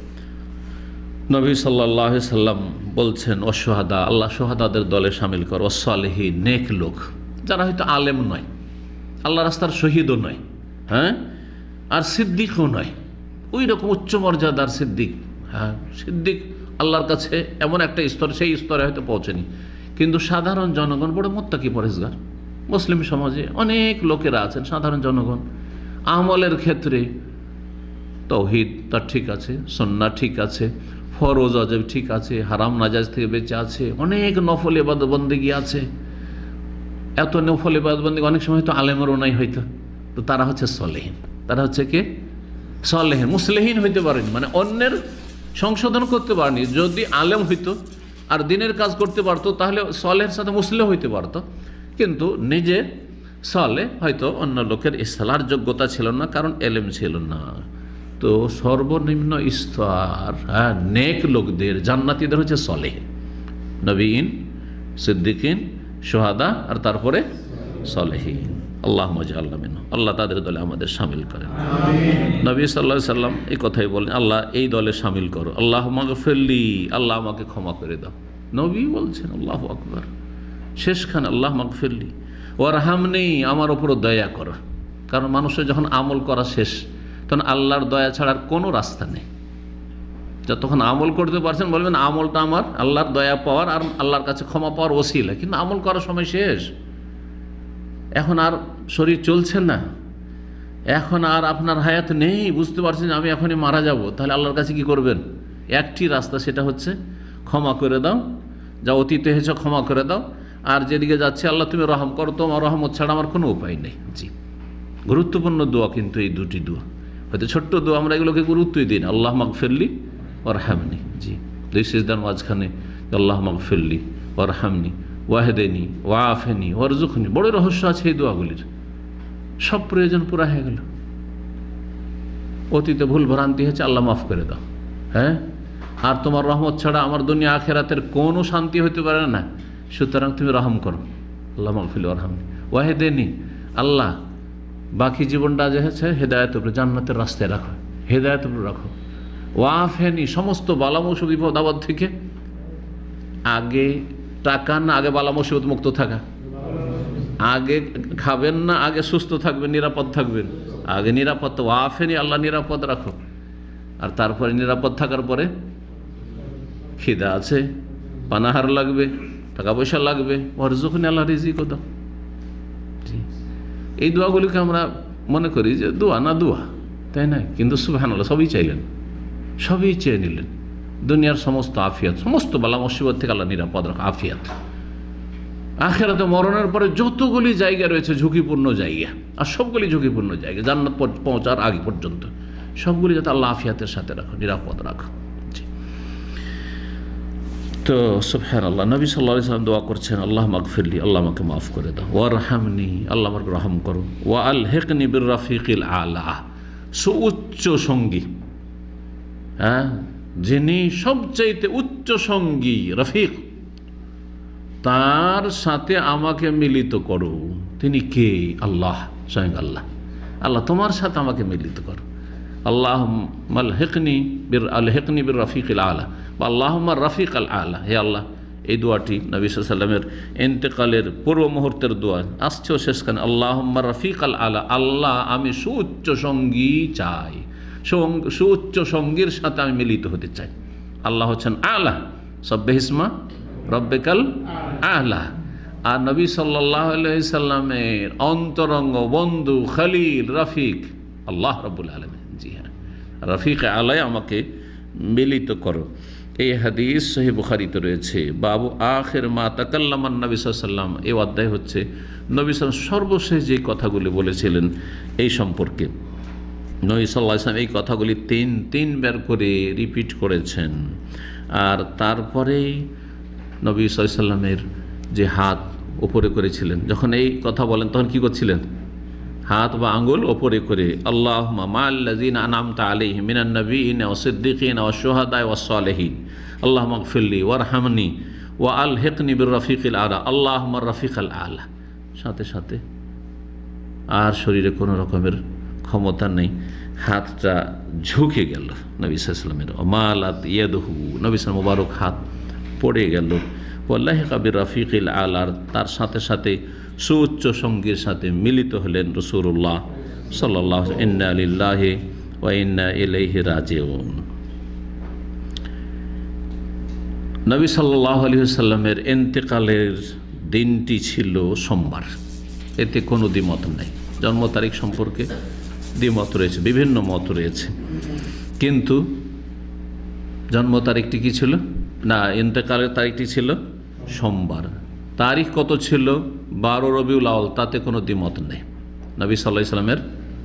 নবী সাল্লাল্লাহু আলাইহি সাল্লাম বলছেন ওয়াসশুহাদা, আল্লাহ শুহাদাদের দলে শামিল কর, ওয়াসসালিহিন, নেক লোক, যারা হয়তো আলেম নয়, আল্লাহ রাস্তার শহীদও নয়, হ্যাঁ আর সিদ্দিকও নয়, ওই রকম উচ্চ মর্যাদার সিদ্দিক। হ্যাঁ সিদ্দিক আল্লাহর কাছে এমন একটা স্তর, সেই স্তরে হয়তো পৌঁছেনি, কিন্তু সাধারণ জনগণ বড় মুত্তাকি পরহেজগার। মুসলিম সমাজে অনেক লোকেরা আছেন সাধারণ জনগণ, আমলের ক্ষেত্রে তাওহীদ তার ঠিক আছে, সুন্নাহ ঠিক আছে, ফরজ ওয়াজিব ঠিক আছে, হারাম নাজায়েজ থেকে বেঁচে আছে, অনেক নফল ইবাদত বন্দেগী আছে। এত নফল ইবাদত বন্দেগী অনেক সময় হয়তো আলেমেরও নাই হয়তো, তো তারা হচ্ছে সলেহীন। তারা হচ্ছে কি? সলেহীন। মুসলিহীন হইতে পারেনি, মানে অন্যের সংশোধন করতে পারেনি। যদি আলেম হইতো আর দিনের কাজ করতে পারতো তাহলে সলেহের সাথে মুসলিম হইতে পারতো, কিন্তু নিজে সলে হয়তো অন্য লোকের ইসলার যোগ্যতা ছিল না, কারণ এলেম ছিল না। তো সর্বনিম্ন স্তর, হ্যাঁ নেক লোকদের, জান্নাতীদের হচ্ছে সলেহ, নবীন, সিদ্দিকিন, শুহাদা আর তারপরে সলেহীন। আল্লাহুম্মা জাআলনা মিনহুম, আল্লাহ তাদের দলে আমাদের শামিল করেন। নবী সাল্লাল্লাহু আলাইহি সাল্লাম এই কথাই বলেন, আল্লাহ এই দলে শামিল করো। আল্লাহুম্মা গফিরলি, আল্লাহ আমাকে ক্ষমা করে দাও। নবী বলছেন, আল্লাহু আকবার, শেষখানে আল্লাহুম্মা গফিরলি ওয়ারহামনি, আমার উপরও দয়া করো। কারণ মানুষের যখন আমল করা শেষ, তখন আল্লাহর দয়া ছাড়ার কোনো রাস্তা নেই। যতক্ষণ আমল করতে পারছেন বলবেন আমলটা আমার আল্লাহর দয়া পাওয়ার আর আল্লাহর কাছে ক্ষমা পাওয়ার ওসিলা, কিন্তু আমল করার সময় শেষ। এখন আর শরীর চলছে না, এখন আর আপনার হায়াত নেই, বুঝতে পারছেন আমি এখনই মারা যাব, তাহলে আল্লাহর কাছে কি করবেন? একটি রাস্তা, সেটা হচ্ছে ক্ষমা করে দাও, যা অতীতে হয়েছে ক্ষমা করে দাও, আর যেদিকে যাচ্ছে আল্লাহ তুমি রহম করো, তোমার রহমত ছাড়া আমার কোনো উপায় নেই। জি, গুরুত্বপূর্ণ দোয়া কিন্তু এই দুটি দোয়া, হয়তো ছোট্ট দোয়া, আমরা এগুলোকে গুরুত্বই দিই না। আল্লাহ মাগফিরলি ওয়ারহামনি, জি 2 সিজদার মাঝখানে আল্লাহ মাগফিরলি ওয়ারহামনি ওয়াহদিনি ওয়াআফিনি ওয়ারযুকনি, বড় রহস্য আছে এই দোয়াগুলির, সব প্রয়োজন পুরা হয়ে গেল। অতীতে ভুল ভ্রান্তি হয়েছে, আল্লাহ মাফ করে দাও, হ্যাঁ আর তোমার রহমত ছাড়া আমার দুনিয়া আখিরাতের কোনো শান্তি হইতে পারে না, সুতরাং তুমি রহম করো। আল্লাহ মাগফিরলি ওয়ারহামনি ওয়াহদিনি, আল্লাহ বাকি জীবনটা যে হচ্ছে হেদায়েতের উপরে, জান্নাতের রাস্তায় রাখো, হেদায়েতের উপরে রাখো। ওয়াফেনি, সমস্ত বালা মুসিবত বিপদ আপদ থেকে। আগে টাকা না, আগে বালা মুসিবত মুক্ত থাকা, আগে খাবেন না, আগে সুস্থ থাকবেন, নিরাপদ থাকবেন, আগে নিরাপদ। ওয়াফেনি, আল্লাহ নিরাপদ রাখো, আর তারপরে নিরাপদ থাকার পরে খিদা আছে, পানাহার লাগবে, টাকা পয়সা লাগবে, ওয়ারযুকনি, আল্লাহ রিজিক দাও। এই দোয়াগুলিকে আমরা মনে করি যে দোয়া না দোয়া, তাই না? কিন্তু সুবহানাল্লাহ, সবই চাইলেন, সবই চেয়ে নিলেন। দুনিয়ার সমস্ত আফিয়াত, সমস্ত বালা মুসিবত থেকে আল্লাহ নিরাপদ রাখো, আফিয়াত। আখিরাতে মরণের পরে যতগুলি জায়গা রয়েছে ঝুঁকিপূর্ণ জায়গা, আর সবগুলি ঝুঁকিপূর্ণ জায়গা, জান্নাত পৌঁছার আগে পর্যন্ত সবগুলি যাতে আল্লাহ আফিয়াতের সাথে রাখো, নিরাপদ রাখো। তো সুবহানাল্লাহ, নবী সাল্লাল্লাহু আলাইহি ওয়াসাল্লাম দোয়া করছেন, আল্লাহ মাগফিরলি, আল্লাহ আমাকে মাফ করে দাও, ওয়ারহামনি, আল্লাহ আমাকে রহম করো, ওয়া আলহিকনি বির রাফিকিল আলা, সুউচ্চ সঙ্গী, হ্যাঁ যিনি সবচাইতে উচ্চ সঙ্গী, রফিক, তার সাথে আমাকে মিলিত করো। তিনি কে? আল্লাহ, স্বয়ং আল্লাহ। আল্লাহ তোমার সাথে আমাকে মিলিত করো। আল্লাহুম্মা আলহিকনি বির রাফিকিল আলা, বা আল্লাহুম্মা রাফিক আল আলা। হে আল্লাহ, এই দোয়াটি নবী সাল্লাল্লাহু আলাইহি ওয়াসাল্লামের ইন্তেকালের পূর্ব মুহূর্তের দোয়া, আসছেও শেষখানে আল্লাহুম্মা রাফিক আল আলা, আল্লাহ আমি সুউচ্চ সঙ্গী চাই, সুউচ্চ সঙ্গীর সাথে আমি মিলিত হতে চাই। আল্লাহ হচ্ছেন আলা, সব্বিহিসমা রব্বিকাল আলা। আর নবী সাল্লাল্লাহু আলাইহি সাল্লামের অন্তরঙ্গ বন্ধু, খলিল, রফিক আল্লাহ রাব্বুল আলামিন। জি হ্যাঁ, রফিক আলাই আমাকে মিলিত করো। এই হাদিস সহিহ বুখারীতে রয়েছে। বাবু আখির মা তাকাল্লামান নবী সাল্লাল্লাহু আলাইহি ওয়াসাল্লাম, এই অধ্যায় হচ্ছে নবী সাল্লাল্লাহু আলাইহি ওয়াসাল্লাম সর্বশেষ যে কথাগুলি বলেছিলেন এই সম্পর্কে। নবী সাল্লাল্লাহু আলাইহি ওয়াসাল্লাম এই কথাগুলি তিনবার করে রিপিট করেছেন। আর তারপরেই নবী সাল্লাল্লাহু আলাইহি ওয়াসাল্লামের যে হাত ওপরে করেছিলেন, যখন এই কথা বলেন তখন কি করছিলেন? হাত বা আঙ্গুল ওপরে করে আল্লাহুম্মা মা'আল্লাযীনা আন'আমতা আলাইহিম মিনান নাবিয়্যিনা ওয়াস সিদ্দীকিনা ওয়াশ শুহাদা'i ওয়াস সালিহিন আল্লাহুম্মা ইগফিরলি ওয়ারহামনি ওয়া আলহিকনি বির রাফিকিল আলা আল্লাহুম্মা রাফিকাল আলা। সাথে সাথে আর শরীরে কোনো রকমের ক্ষমতা নেই, হাতটা ঝুঁকে গেল নবী সাল্লাল্লাহু আলাইহি ওয়াসাল্লামের। মালাত ইয়াদুহু, নবী সাল্লাল্লাহু মুবারক হাত পড়ে গেল। ওয়াল্লাহিকা বির রাফিকিল আলা, তার সাথে সাথে সুউচ্চ সঙ্গীর সাথে মিলিত হলেন রাসূলুল্লাহ সাল্লাল্লাহু আলাইহি ওয়াসাল্লাম। ইন্না লিল্লাহি ওয়া ইন্না ইলাইহি রাজিউন। নবী সাল্লাল্লাহু আলাইহি ওয়াসাল্লামের ইন্তেকালের দিনটি ছিল সোমবার, এতে কোনো দ্বিমত নাই। জন্ম তারিখ সম্পর্কে দ্বিমত রয়েছে, বিভিন্ন মত রয়েছে, কিন্তু জন্ম তারিখটি কি ছিল না, ইন্তেকালের তারিখটি ছিল সোমবার। তারিখ কত ছিল? 12 রবিউল আউয়াল, তাতে কোনো দ্বিমত নেই। নবী সাল্লাল্লাহু আলাইহি ওয়াসাল্লামের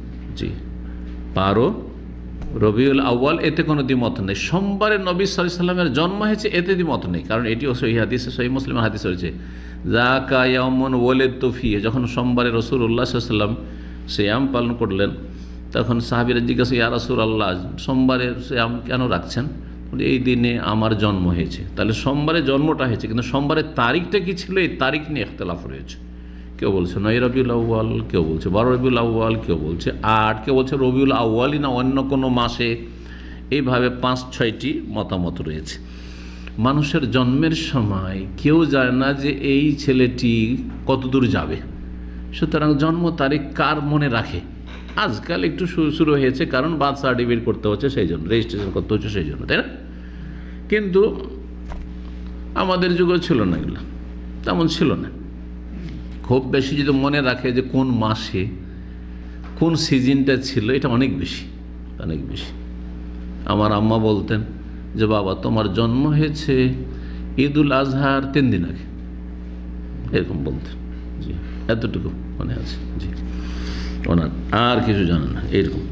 12 রবিউল আউয়াল, এতে কোনো দ্বিমত নেই। সোমবারে নবী সাল্লাল্লাহু আলাইহি ওয়াসাল্লামের জন্ম হয়েছে, এতে দ্বিমত নেই, কারণ এটিও সহিহ হাদিসে, সহিহ মুসলিমের হাদিস রয়েছে, যাকা ইয়াউমুন ওয়ালিদতু ফিহি। যখন সোমবারে রাসূলুল্লাহ সাল্লাল্লাহু আলাইহি ওয়াসাল্লাম সিয়াম পালন করলেন, তখন সাহাবীরা জিজ্ঞাসা, ইয়া রাসূলুল্লাহ, সোমবারে সিয়াম কেন রাখছেন? এই দিনে আমার জন্ম হয়েছে। তাহলে সোমবারে জন্মটা হয়েছে, কিন্তু সোমবারের তারিখটা কি ছিল, এই তারিখ নিয়ে ইখতিলাফ রয়েছে। কেউ বলছে 9 রবিউল আউয়াল, কেউ বলছে 12 রবিউল আউয়াল, কেউ বলছে 8, কেউ বলছে রবিউল আউয়ালই না অন্য কোনো মাসে। এইভাবে 5-6টি মতামত রয়েছে। মানুষের জন্মের সময় কেউ জানে না যে এই ছেলেটি কত দূর যাবে, সুতরাং জন্ম তারিখ কার মনে রাখে? আজকাল একটু শুরু হয়েছে, কারণ বার্থ সার্টিফিকেট করতে হচ্ছে, সেই জন্য রেজিস্ট্রেশন করতে হচ্ছে, সেই জন্য, তাই না? কিন্তু আমাদের যুগেও ছিল না, এগুলো তেমন ছিল না। খুব বেশি যদি মনে রাখে যে কোন মাসে কোন সিজনটা ছিল, এটা অনেক বেশি, অনেক বেশি। আমার আম্মা বলতেন যে বাবা তোমার জন্ম হয়েছে ঈদুল আজহার 3 দিন আগে, এরকম বলতেন। জি, এতটুকু মনে আছে। জি, ওনার আর কিছু জানেন না, এরকম।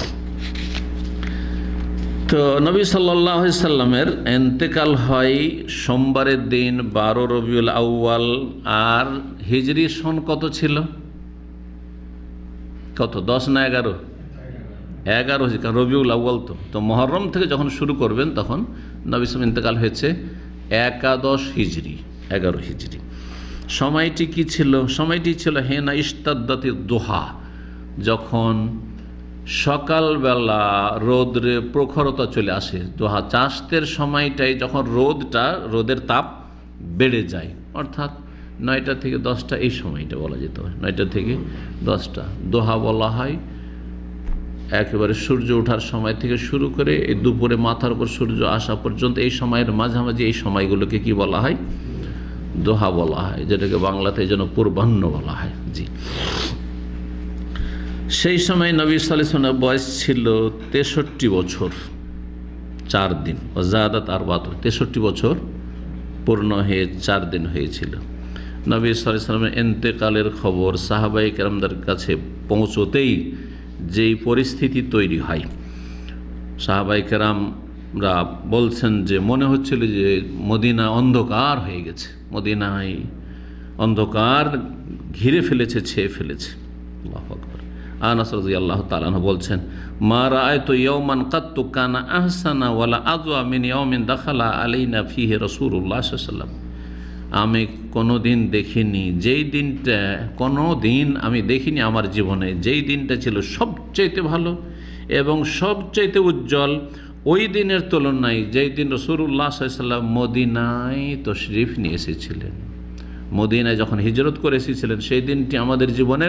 তো নবী সাল্লাল্লাহু আলাইহি সাল্লামের ইন্তেকাল হয় সোমবারের দিন 12 রবিউল আউয়াল। আর হিজরি সন কত ছিল? কত, 10 না 11? 11 হয়েছে, কারণ রবিউল আউয়াল তো মুহররম থেকে যখন শুরু করবেন তখন নবী সাল্লাল্লাহু ইন্তেকাল হয়েছে 11 হিজরি, 11 হিজরি। সময়টি কি ছিল? সময়টি ছিল হেনা ইস্তাদ্দাতি দুহা, যখন সকালবেলা রোদে প্রখরতা চলে আসে। দোহা চাষের সময়টাই যখন রোদের তাপ বেড়ে যায়, অর্থাৎ 9টা থেকে 10টা, এই সময়টা বলা যেতে হয়, 9টা থেকে 10টা দোহা বলা হয়। একেবারে সূর্য ওঠার সময় থেকে শুরু করে এই দুপুরে মাথার উপর সূর্য আসা পর্যন্ত এই সময়ের মাঝামাঝি এই সময়গুলোকে কি বলা হয়? দোহা বলা হয়, যেটাকে বাংলাতে যেন পূর্বাহ্ন বলা হয়। জি, সেই সময় নবী সাল্লাল্লাহু আলাইহি ওয়াসাল্লামের বয়স ছিল 63 বছর 4 দিন। ওয়াজাদাত 4, 63 বছর পূর্ণ হয়ে 4 দিন হয়েছিল। নবী সাল্লাল্লাহু আলাইহি ওয়াসাল্লামের ইন্তেকালের খবর সাহাবায়ে কেরামদের কাছে পৌঁছতেই যেই পরিস্থিতি তৈরি হয়, সাহাবায়ে কেরামরা বলছেন যে মনে হচ্ছিল যে মদিনা অন্ধকার হয়ে গেছে, মদিনায় অন্ধকার ঘিরে ফেলেছে, ছেয়ে ফেলেছে। আল্লাহু আকবার। আনাস রাদিয়াল্লাহু তাআলা আনহু বলছেন, মা রাআইতু ইয়াওমান কাত্তু কানা আহসানা ওয়ালা আযওয়া মিন ইয়াওমিন দাখালা আলাইনা ফিহি রাসূলুল্লাহ সাল্লাল্লাহু আলাইহি ওয়াসাল্লাম। আমি কোনোদিন দেখিনি, যেই দিনটা কোনোদিন আমি দেখিনি আমার জীবনে, যেই দিনটা ছিল সবচাইতে ভালো এবং সবচাইতে উজ্জ্বল ওই দিনের তুলনায় যেই দিন রাসূলুল্লাহ সাল্লাল্লাহু আলাইহি ওয়াসাল্লাম মদিনায় তশরিফ নিয়ে এসেছিলেন, মদিনায় যখন হিজরত করে এসেছিলেন, সেই দিনটি আমাদের জীবনের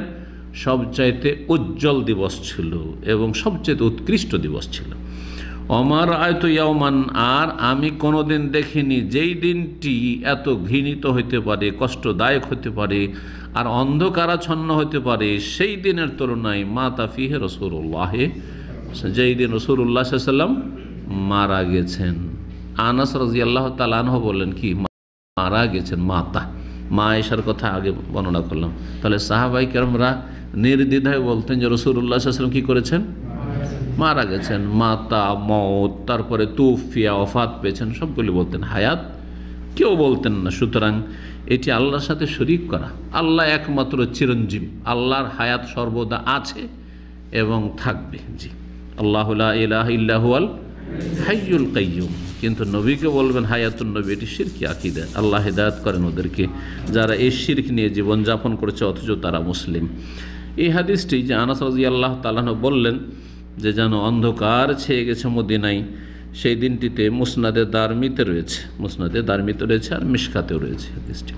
সবচাইতে উজ্জ্বল দিবস ছিল এবং সবচাইতে উৎকৃষ্ট দিবস ছিল। অমার আয়ত ইয়াওমান, আর আমি কোনোদিন দেখিনি যেই দিনটি এত ঘৃণিত হতে পারে, কষ্টদায়ক হতে পারে আর অন্ধকারাচ্ছন্ন হতে পারে সেই দিনের তুলনায় মাতা ফিহে রাসূলুল্লাহ, যেই দিন রাসূলুল্লাহ সাল্লাল্লাহু আলাইহি ওয়াসাল্লাম মারা গেছেন। আনাস রাদিয়াল্লাহু তাআলা আনহু বললেন কি মারা গেছেন, মাতা, মা আয়েশার কথা আগে বর্ণনা করলাম। তাহলে সাহাবায়ে কেরামরা নির্দ্বিধায় বলতেন যে রাসূলুল্লাহ সাল্লাল্লাহু আলাইহি ওয়াসাল্লাম কি করেছেন, মারা গেছেন। মাতা, মওত, তারপরে তুফিয়া, ওফাত পেয়েছেন, সবগুলি বলতেন। হায়াত কেউ বলতেন না। সুতরাং এটি আল্লাহর সাথে শরীক করা। আল্লাহ একমাত্র চিরঞ্জীব, আল্লাহর হায়াত সর্বদা আছে এবং থাকবে। জি, আল্লাহু লা ইলাহা ইল্লা হুয়াল হাইয়ুল কাইয়্যুম। কিন্তু নবীকে বলবেন হায়াতুন নবী, এটি শিরকি আকীদা। আল্লাহ হিদায়াত করেন ওদেরকে যারা এই শিরক নিয়ে জীবনযাপন করেছে অথচ তারা মুসলিম। এই হাদিসটি যে আনাস রাদিয়াল্লাহু তাআলা বললেন যে যেন অন্ধকার ছেয়ে গেছে মদিনায়, সেই দিনটিতে মুসনাদে দারমিতে রয়েছে, মুসনাদে দারমিতে রয়েছে আর মিশকাতেও রয়েছে হাদিসটি।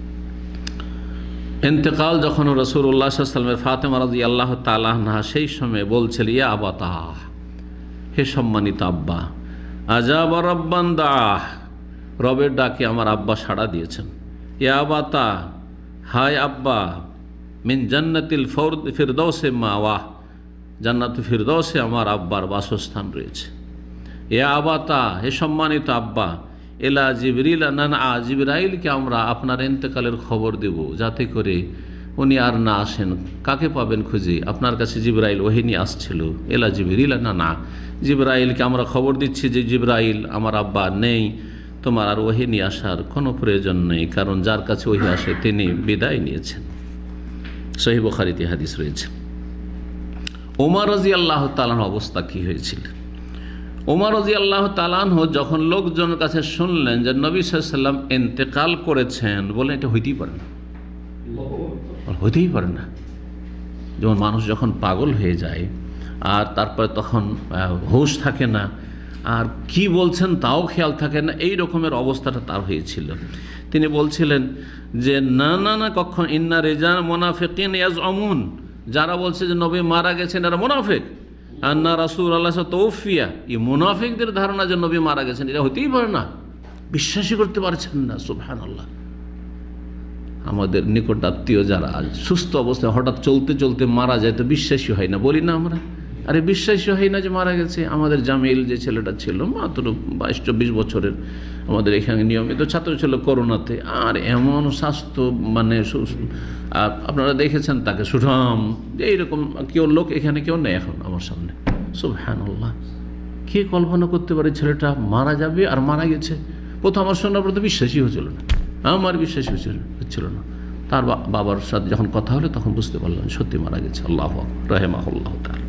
ইন্তেকাল যখন রাসূলুল্লাহ সাল্লাল্লাহু আলাইহি ওয়াসাল্লামের, ফাতেমা রাদিয়াল্লাহু তাআলা আনহা সেই সময় বলছিল, ইয়া আবাতা, হে সম্মানিত আব্বা, আজাবা রাব্বান দাহ, রবের ডাকে আমার আব্বা সাড়া দিয়েছেন। ইয়া আবাতা, হায় আব্বা, মিন জান্নাতিল ফিরদাউসে মাওয়া, জান্নাতুল ফিরদাউসে আমার আব্বার বাসস্থান রয়েছে। ইয়া আবাতা, হে সম্মানিত আব্বা, এলা জিবরিল নানা, জিবরাইলকে আমরা আপনার ইন্তেকালের খবর দেব যাতে করে উনি আর না আসেন। কাকে পাবেন খুঁজে? আপনার কাছে জিবরাইল ওহী নিয়ে আসছিল। এলা জিবরিল নানা, জিবরাইলকে আমরা খবর দিচ্ছি যে জিবরাইল, আমার আব্বা নেই, তোমার আর ওহী নিয়ে আসার কোনো প্রয়োজন নেই, কারণ যার কাছে ওহী আসে তিনি বিদায় নিয়েছেন। সহিহ বুখারীতে হাদিস রয়েছে। ওমর রাদিয়াল্লাহু তাআলার অবস্থা কি হয়েছিল? ওমর রাদিয়াল্লাহু তাআলা যখন লোকজনের কাছে শুনলেন যে নবী সাল্লাল্লাহু আলাইহি ওয়াসাল্লাম ইন্তেকাল করেছেন, বললেন এটা হইতেই পারে না, হইতেই পারে না। যেমন মানুষ যখন পাগল হয়ে যায় আর তারপরে তখন হুঁশ থাকে না, আর কি বলছেন তাও খেয়াল থাকে না, এই রকমের অবস্থাটা তার হয়েছিল। তিনি বলছিলেন যে না না না, কখন ইন্না রিজাল মুনাফিকিন ইয়াজউমুন, যারা বলছে যে নবী মারা গেছেন এরা মুনাফিক, আন্না রাসূলুল্লাহ তাওফিয়া, এই মুনাফিকদের ধারণা যে নবী মারা গেছেন এটা হতেই পারে না, বিশ্বাসই করতে পারছেন না। সুবহানাল্লাহ। আমাদের নিকট আত্মীয় যারা সুস্থ অবস্থায় হঠাৎ চলতে চলতে মারা যায় তো বিশ্বাসই হয় না, বলি না আমরা, আরে বিশ্বাসই হয় না যে মারা গেছে। আমাদের জামিল যে ছেলেটা ছিল মাত্র 22-24 বছরের, আমাদের এখানে নিয়মিত ছাত্র ছিল করোনাতে, আর এমন স্বাস্থ্য মানে আপনারা দেখেছেন তাকে, সুঠাম, এইরকম কেউ লোক এখানে কেউ নেই এখন আমার সামনে। সুবহানাল্লাহ, কে কল্পনা করতে পারে ছেলেটা মারা যাবে আর মারা গেছে? প্রথম আমার শোনার পর তো বিশ্বাসই হচ্ছিল না, আমার বিশ্বাস হচ্ছিল না। তার বাবার সাথে যখন কথা হলো তখন বুঝতে পারলাম সত্যি মারা গেছে। আল্লাহু আকবার, রাহিমাহুল্লাহ তাআলা।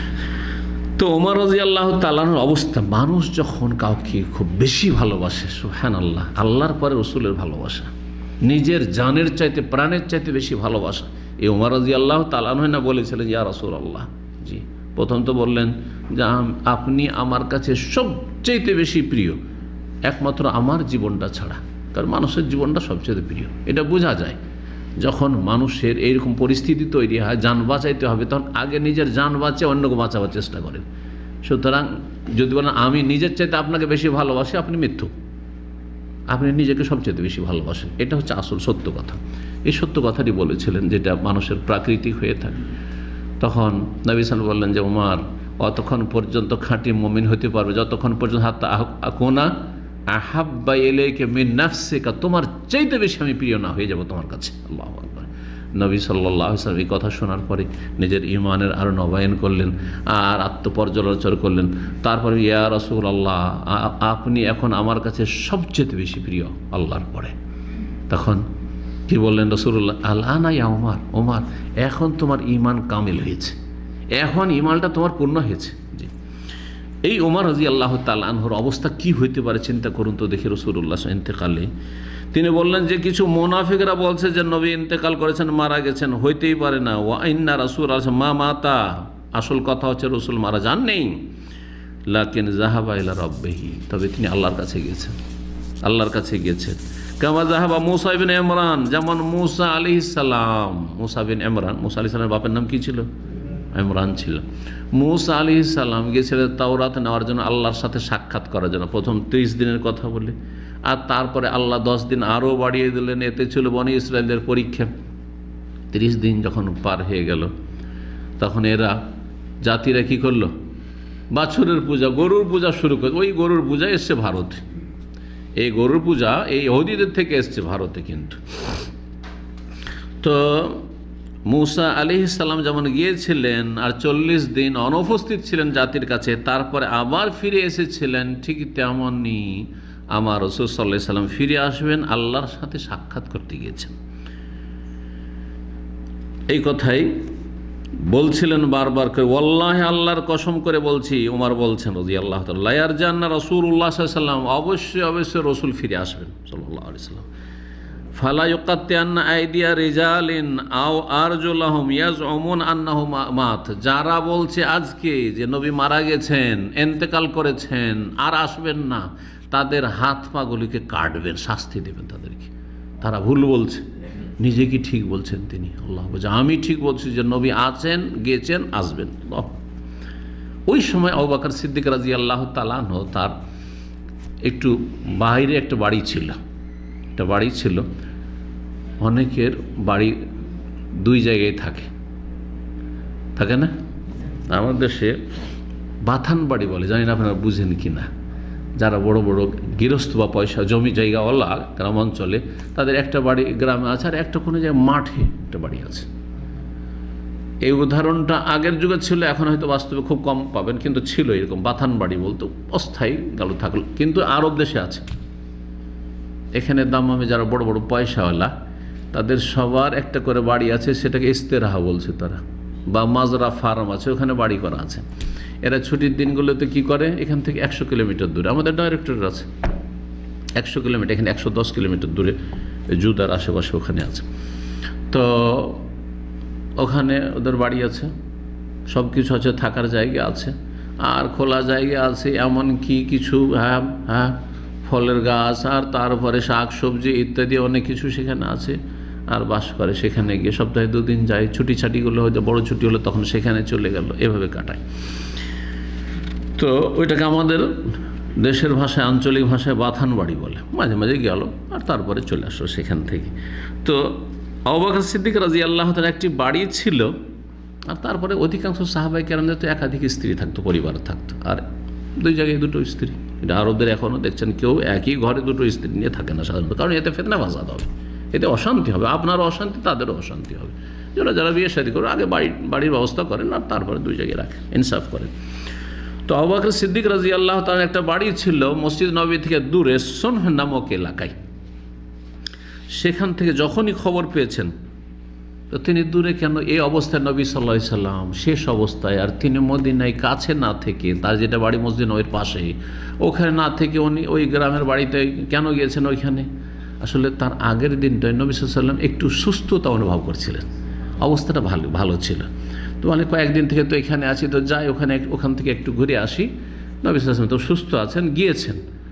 তো ওমর রাদিয়াল্লাহু তাআলার অবস্থা, মানুষ যখন কাউকে খুব বেশি ভালোবাসে, সুবহানাল্লাহ, আল্লাহর পরে রাসূলের ভালোবাসা, নিজের জানের চাইতে প্রাণের চাইতে বেশি ভালোবাসা। এই ওমর রাদিয়াল্লাহু তাআলা না বলেছিলেন, ইয়া রাসূলুল্লাহ, জি, প্রথম তো বললেন যে আপনি আমার কাছে সবচেয়ে বেশি প্রিয়, একমাত্র আমার জীবনটা ছাড়া, কারণ মানুষের জীবনটা সবচেয়ে প্রিয়। এটা বোঝা যায় যখন মানুষের এইরকম পরিস্থিতি তৈরি হয়, যান বাঁচাইতে হবে, তখন আগে নিজের যান বাঁচে অন্যকে বাঁচাবার চেষ্টা করেন। সুতরাং যদি বলেন আমি নিজের চাইতে আপনাকে বেশি ভালোবাসি, আপনি মিথ্যু, আপনি নিজেকে সবচেয়ে বেশি ভালোবাসেন। এটা হচ্ছে আসল সত্য কথা। এই সত্য কথাটি বলেছিলেন, যেটা মানুষের প্রাকৃতিক হয়ে থাকে। তখন নবী সাল্লাল্লাহু আলাইহি ওয়াসাল্লাম বললেন যে ওমর, অতক্ষণ পর্যন্ত খাঁটি মুমিন হতে পারবে যতক্ষণ পর্যন্ত হাত্তা আকুনা আহাব্বা ইলাইকা মিন নাফসিকা, তোমার চাইতে বেশি আমি প্রিয় না হয়ে যাব তোমার কাছে। আল্লাহু আকবার। নবী সাল্লাল্লাহু আলাইহি ওয়াসাল্লাম এই কথা শোনার পরে নিজের ঈমানের আরও নবায়ন করলেন আর আত্মপর্যালোচনা করলেন। তারপরে ইয়া রাসূলুল্লাহ, আপনি এখন আমার কাছে সবচেয়ে বেশি প্রিয় আল্লাহর পরে। তখন কি বললেন রাসূলুল্লাহ, আল-আনা ইয়া ওমর, ওমর এখন তোমার ঈমান কামিল হয়েছে, এখন ঈমানটা তোমার পূর্ণ হয়েছে। জি, এই ওমর রাদিয়াল্লাহু তাআলা আনহুর অবস্থা কি হইতে পারে চিন্তা করুন তো দেখি। রাসূলুল্লাহ ইন্তেকালে তিনি বললেন যে কিছু মুনাফিকরা বলছে যে নবী ইন্তেকাল করেছেন, মারা গেছেন, হইতেই পারে না। ওয়া ইন্না রাসূলুল্লাহ মা মাতা, আসল কথা হচ্ছে রাসূল মারা যান নেই, লাকিন যাহাবা ইলা রাব্বিহি, তবে তিনি আল্লাহর কাছে গিয়েছেন, আল্লাহর কাছে গিয়েছেন। কামা যাহাবা মুসা বিন ইমরান, যেমন মুসা আলাইহিস সালাম, মুসা বিন ইমরান, মুসা আলাইহিস সালামের বাপের নাম কি ছিল? ইমরান ছিল। মুসা আলাইহিস সালাম গিয়েছিলেন তাওরাত নেওয়ার জন্য, আল্লাহর সাথে সাক্ষাৎ করার জন্য, প্রথম 30 দিনের কথা বলে, আর তারপরে আল্লাহ 10 দিন আরও বাড়িয়ে দিলেন। এতে ছিল বনি ইসরায়েলদের পরীক্ষা। 30 দিন যখন পার হয়ে গেল, তখন এরা জাতিরা কি করলো? বাছুরের পূজা, গরুর পূজা শুরু করে। ওই গরুর পূজা এসছে ভারতে, এই গরুর পূজা এই ইহুদিদের থেকে এসছে ভারতে। কিন্তু তো মুসা আলাইহিস সালাম যেমন গিয়েছিলেন আর 40 দিন অনুপস্থিত ছিলেন জাতির কাছে, তারপরে আবার ফিরে এসেছিলেন, ঠিক তেমনই আমার রাসূল সাল্লাল্লাহু আলাইহি সাল্লাম ফিরে আসবেন, আল্লাহর সাথে সাক্ষাৎ করতে গিয়েছেন। এই কথাই বলছিলেন বারবার করে, ওয়াল্লাহি আল্লাহর কসম করে বলছি, ওমর বলছেন রাদিয়াল্লাহু তাআলা, লা ইয়ারজান্না রাসূলুল্লাহ সাল্লাল্লাহু আলাইহি সাল্লাম, অবশ্যই অবশ্যই রাসূল ফিরে আসবেন সাল্লাল্লাহু আলাইহি সাল্লাম। ফালা ইউকাত্তিআন্না আইদিয়া রিজালিন আও আরজুলাহুম ইয়াজউমুন আন্নাহু মাত, যারা বলছে আজকে যে নবী মারা গেছেন, ইন্তেকাল করেছেন, আর আসবেন না, তাদের হাত পাগুলিকে কাটবেন, শাস্তি দেবেন তাদেরকে। তারা ভুল বলছে, নিজে কি ঠিক বলছেন তিনি? আল্লাহ বলছে আমি ঠিক বলছি যে নবী আছেন, গেছেন, আসবেন। ওই সময় আবু বকর সিদ্দিক রাদিয়াল্লাহু তাআলা আনহু, তার একটু বাইরে একটা বাড়ি ছিল, একটা বাড়ি ছিল। অনেকের বাড়ি 2 জায়গায় থাকে, থাকে না? আমাদের দেশে বাথান বাড়ি বলে, জানি না আপনারা বুঝেন কি না। যারা বড় বড় গৃহস্থ বা পয়সা জমি জায়গাওয়ালা গ্রাম অঞ্চলে, তাদের একটা বাড়ি গ্রামে আছে, আর একটা কোনো জায়গায় মাঠে একটা বাড়ি আছে। এই উদাহরণটা আগের যুগে ছিল, এখন হয়তো বাস্তবে খুব কম পাবেন, কিন্তু ছিল এরকম বাথান বাড়ি, বলতো অস্থায়ী গেল থাকলো। কিন্তু আরব দেশে আছে। এখানে দামামে যারা বড় বড় পয়সাওয়ালা, তাদের সবার একটা করে বাড়ি আছে, সেটাকে ইস্তেরাহা বলছে তারা, বা মাজরা ফার্ম আছে, ওখানে বাড়ি করা আছে। এরা ছুটির দিনগুলোতে কি করে, এখান থেকে 100 কিলোমিটার দূরে, আমাদের ডাইরেক্টর আছে 100 কিলোমিটার, এখানে 110 কিলোমিটার দূরে জুদার আশেপাশে ওখানে আছে। তো ওখানে ওদের বাড়ি আছে, সব কিছু আছে, থাকার জায়গা আছে, আর খোলা জায়গা আছে, এমনকি কিছু ফলের গাছ, আর তারপরে শাক সবজি ইত্যাদি অনেক কিছু সেখানে আছে। আর বাস করে সেখানে গিয়ে, সপ্তাহে 2 দিন যায়, ছুটি ছাটিগুলো হয়তো বড় ছুটি হলো তখন সেখানে চলে গেল, এভাবে কাটায়। তো ওইটাকে আমাদের দেশের ভাষায়, আঞ্চলিক ভাষায় বাথান বাড়ি বলে। মাঝে মাঝে গেল আর তারপরে চলে আসলো সেখান থেকে। তো আবু বকর সিদ্দিক রাদিয়াল্লাহু তাআলা একটি বাড়ি ছিল, আর তারপরে অধিকাংশ সাহাবায়ে কেরামদের তো একাধিক স্ত্রী থাকতো, পরিবার থাকতো, আর 2 জায়গায় 2টো স্ত্রী। এটা আরবদের এখনও দেখছেন কেউ একই ঘরে 2টো স্ত্রী নিয়ে থাকে না সাধারণত, কারণ এতে ফিতনা ফাসাদ হবে, এতে অশান্তি হবে, আপনারও অশান্তি, তাদেরও অশান্তি হবে। যারা বিয়ে শাদী করে আগে বাড়ির ব্যবস্থা করেন, আর তারপরে 2 জায়গায় রাখেন, ইনসাফ করেন। তো আবু বকর সিদ্দিক রাদিয়াল্লাহু তাআলা একটা বাড়ি ছিল মসজিদ নববী থেকে দূরে, সুনহ নামক এলাকায়। সেখান থেকে যখনই খবর পেয়েছেন, তো তিনি দূরে কেন, এই অবস্থায় নবী সাল্লাল্লাহু আলাইহি সাল্লাম শেষ অবস্থায়, আর তিনি মদিনায় কাছে না থেকে, তার যেটা বাড়ি মসজিদ নববীর পাশে, ওখানে না থেকে উনি ওই গ্রামের বাড়িতে কেন গিয়েছেন ওইখানে? আসলে তার আগের দিনটায় নবী সাল্লাল্লাহু আলাইহি সাল্লাম একটু সুস্থতা অনুভব করছিলেন, অবস্থাটা ভালো ছিল। তো মানে কয়েকদিন থেকে তো এখানে আছি, তো যাই ওখান থেকে একটু ঘুরে আসি। নবী সাল্লাল্লাহু আলাইহি সাল্লাম তো সুস্থ আছেন, গিয়েছেন,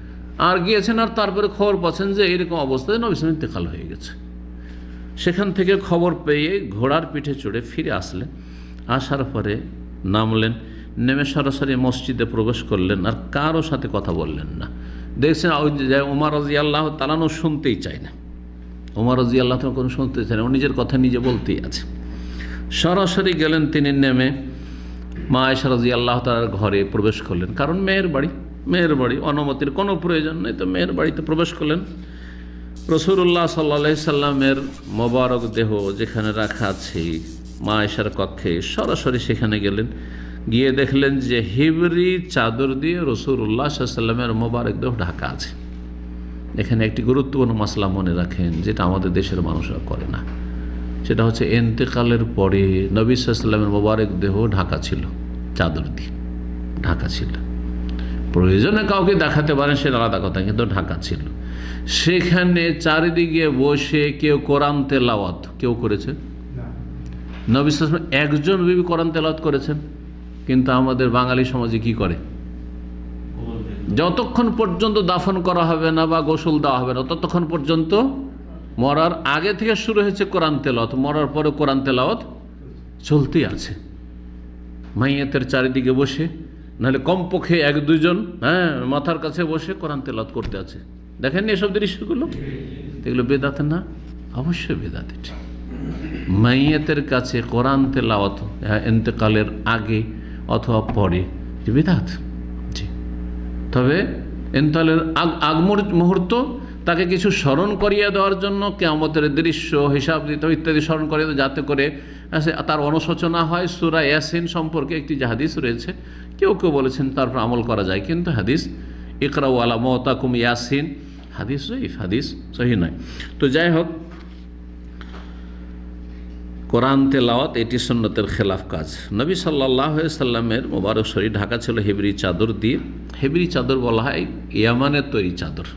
আর তারপরে খবর পাচ্ছেন যে এরকম অবস্থায় নবী সাল্লাল্লাহু আলাইহি সাল্লাম ইন্তেকাল হয়ে গেছে। সেখান থেকে খবর পেয়ে ঘোড়ার পিঠে চড়ে ফিরে আসলেন। আসার পরে নামলেন, নেমে সরাসরি মসজিদে প্রবেশ করলেন, আর কারো সাথে কথা বললেন না। দেখছেন ওমর রাদিয়াল্লাহু তাআলা শুনতেই চায় না, ওমর রাদিয়াল্লাহু তাআলা কোনো শুনতে চায় না, ও নিজের কথা নিজে বলতেই আছে। সরাসরি গেলেন তিনি, নেমে মা আয়েশা রাদিয়াল্লাহু তাআলার ঘরে প্রবেশ করলেন, কারণ মেয়ের বাড়ি, অনুমতির কোনো প্রয়োজন নেই, তো মেয়ের বাড়িতে প্রবেশ করলেন। রাসূলুল্লাহ সাল্লাল্লাহু আলাইহি সাল্লামের মোবারক দেহ যেখানে রাখা আছে মা আয়েশার কক্ষে, সরাসরি সেখানে গেলেন। গিয়ে দেখলেন যে হিবরি চাদর দিয়ে রাসূলুল্লাহ সাল্লাল্লাহু আলাইহি সাল্লামের মোবারক দেহ ঢাকা আছে। এখানে একটি গুরুত্বপূর্ণ মাসলা মনে রাখেন, যেটা আমাদের দেশের মানুষরা করে না। সেটা হচ্ছে ইন্তেকালের পরে নবী সাল্লাল্লাহু আলাইহি সাল্লামের মোবারক দেহ ঢাকা ছিল, চাদর দিয়ে ঢাকা ছিল। প্রয়োজনে কাউকে দেখাতে পারেন সেটা আলাদা কথা, কিন্তু ঢাকা ছিল। সেখানে চারিদিকে বসে কেউ কোরআন তেলাওয়াত কেউ করেছে? নবী সাল্লাল্লাহু আলাইহি ওয়াসাল্লাম একজন বিবি কোরআন তেলাওয়াত করেছেন, কিন্তু আমাদের বাঙালি সমাজে কি করে? যতক্ষণ পর্যন্ত দাফন করা হবে না বা গোসল দেওয়া হবে না ততক্ষণ পর্যন্ত মরার আগে থেকে শুরু হয়েছে কোরআন তেলাওয়াত, মরার পরে কোরআন তেলাওয়াত চলতেই আছে। মাইয়াতের চারিদিকে বসে, নাহলে কমপক্ষে এক দুজন মাথার কাছে বসে কোরআন তেলাওয়াত করতে আছে। দেখেননি এসব দৃশ্যগুলো? এগুলো বেদাত না? অবশ্যই বেদাত। এটি মাইয়াতের কাছে কোরআন তেলাওয়াত ইন্তেকালের আগে অথবা পরে বেদাত। জি, তবে ইন্তেকালের আগ মুহূর্ত তাকে কিছু স্মরণ করিয়ে দেওয়ার জন্য কিয়ামতের দৃশ্য, হিসাব দিতে ইত্যাদি স্মরণ করিয়ে দেওয়া, যাতে করে তার অনুশোচনা হয়। সূরা ইয়াসিন সম্পর্কে একটি যে হাদিস রয়েছে, কেউ কেউ বলেছেন তারপর আমল করা যায়, কিন্তু হাদিস ইকরাউ আলা মাওতাকুম ইয়াসিন হাদিস জয়ীফ, হাদিস সহিহ নয়। তো যাই হোক, কোরআন তেলাওয়াত এটি সুন্নতের খেলাফ কাজ। নবী সাল্লাল্লাহু আলাইহি সাল্লামের মোবারক শরীর ঢাকা ছিল হেবরি চাদর দিয়ে। হেবরি চাদর বলা হয় ইয়ামানের তৈরি চাদর,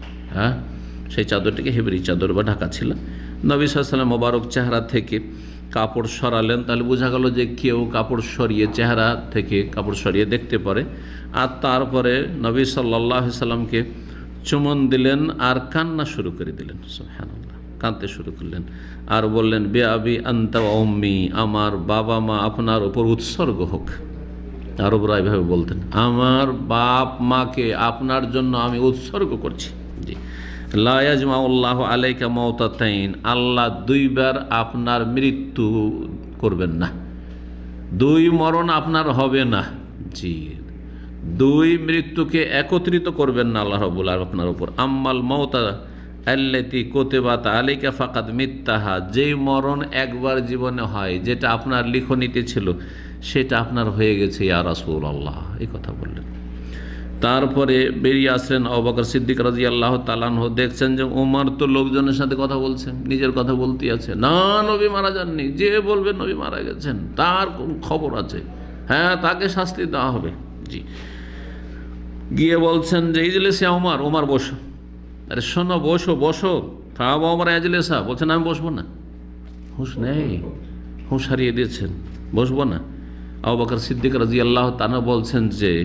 সেই চাদরটিকে হেবরি চাদর বা ঢাকা ছিল। নবী সাল্লাল্লাহু আলাইহি সাল্লাম মোবারক চেহারা থেকে কাপড় সরালেন, তাহলে বোঝা গেল যে কেউ কাপড় সরিয়ে, চেহারা থেকে কাপড় সরিয়ে দেখতে পারে। আর তারপরে নবী সাল্লাল্লাহু আলাইহি সাল্লামকে চুমন দিলেন আর কান্না শুরু করে দিলেন। সুবহানাল্লাহ, কাঁদতে শুরু করলেন আর বললেন, বে আবি আনতা ওয়া উম্মি, আমার বাবা মা আপনার উপর উৎসর্গ হোক। আরবরা এভাবে বলতেন, আমার বাপ মাকে আপনার জন্য আমি উৎসর্গ করছি। জি, লা ইয়াজমাউল্লাহু আলাইকা মাউতাতাইন, আল্লাহ দুইবার আপনার মৃত্যু করবেন না, দুই মরণ আপনার হবে না। জি, দুই মৃত্যুকে একত্রিত করবেন না আল্লাহ রাব্বুল আলামিন আপনার উপর। আম্মাল মাউতা আল্লাতী কুতিবাত আলাইকা ফাকাদ মিত্তাহা, যেই মরণ একবার জীবনে হয়, যেটা আপনার লিখনীতে ছিল, সেটা আপনার হয়ে গেছে ইয়া রাসূলুল্লাহ, এই কথা বললেন। তারপরে বেরিয়ে আসলেন আবু বকর সিদ্দিক রাদিয়াল্লাহু তাআলা আনহু। দেখছেন যে ওমর তো লোকজনের সাথে কথা বলছেন, নিজের কথা বলতেই আছে, না নবী মারা যাননি, যে বলবে নবী মারা গেছেন তার খবর আছে, তাকে শাস্তি দেওয়া হবে। জি, গিয়ে বলছেন যে ইজলিসে ওমর, ওমর বসো। আরে শোনো, বসো বসো। ফাওয়া ওমর ইজলিসা, বলছেন আমি বসবো না। হুঁশ নেই, হুঁশ হারিয়ে দিয়েছেন, বসবো না। আবু বকর সিদ্দিক রাদিয়াল্লাহু তাআলা বলছেন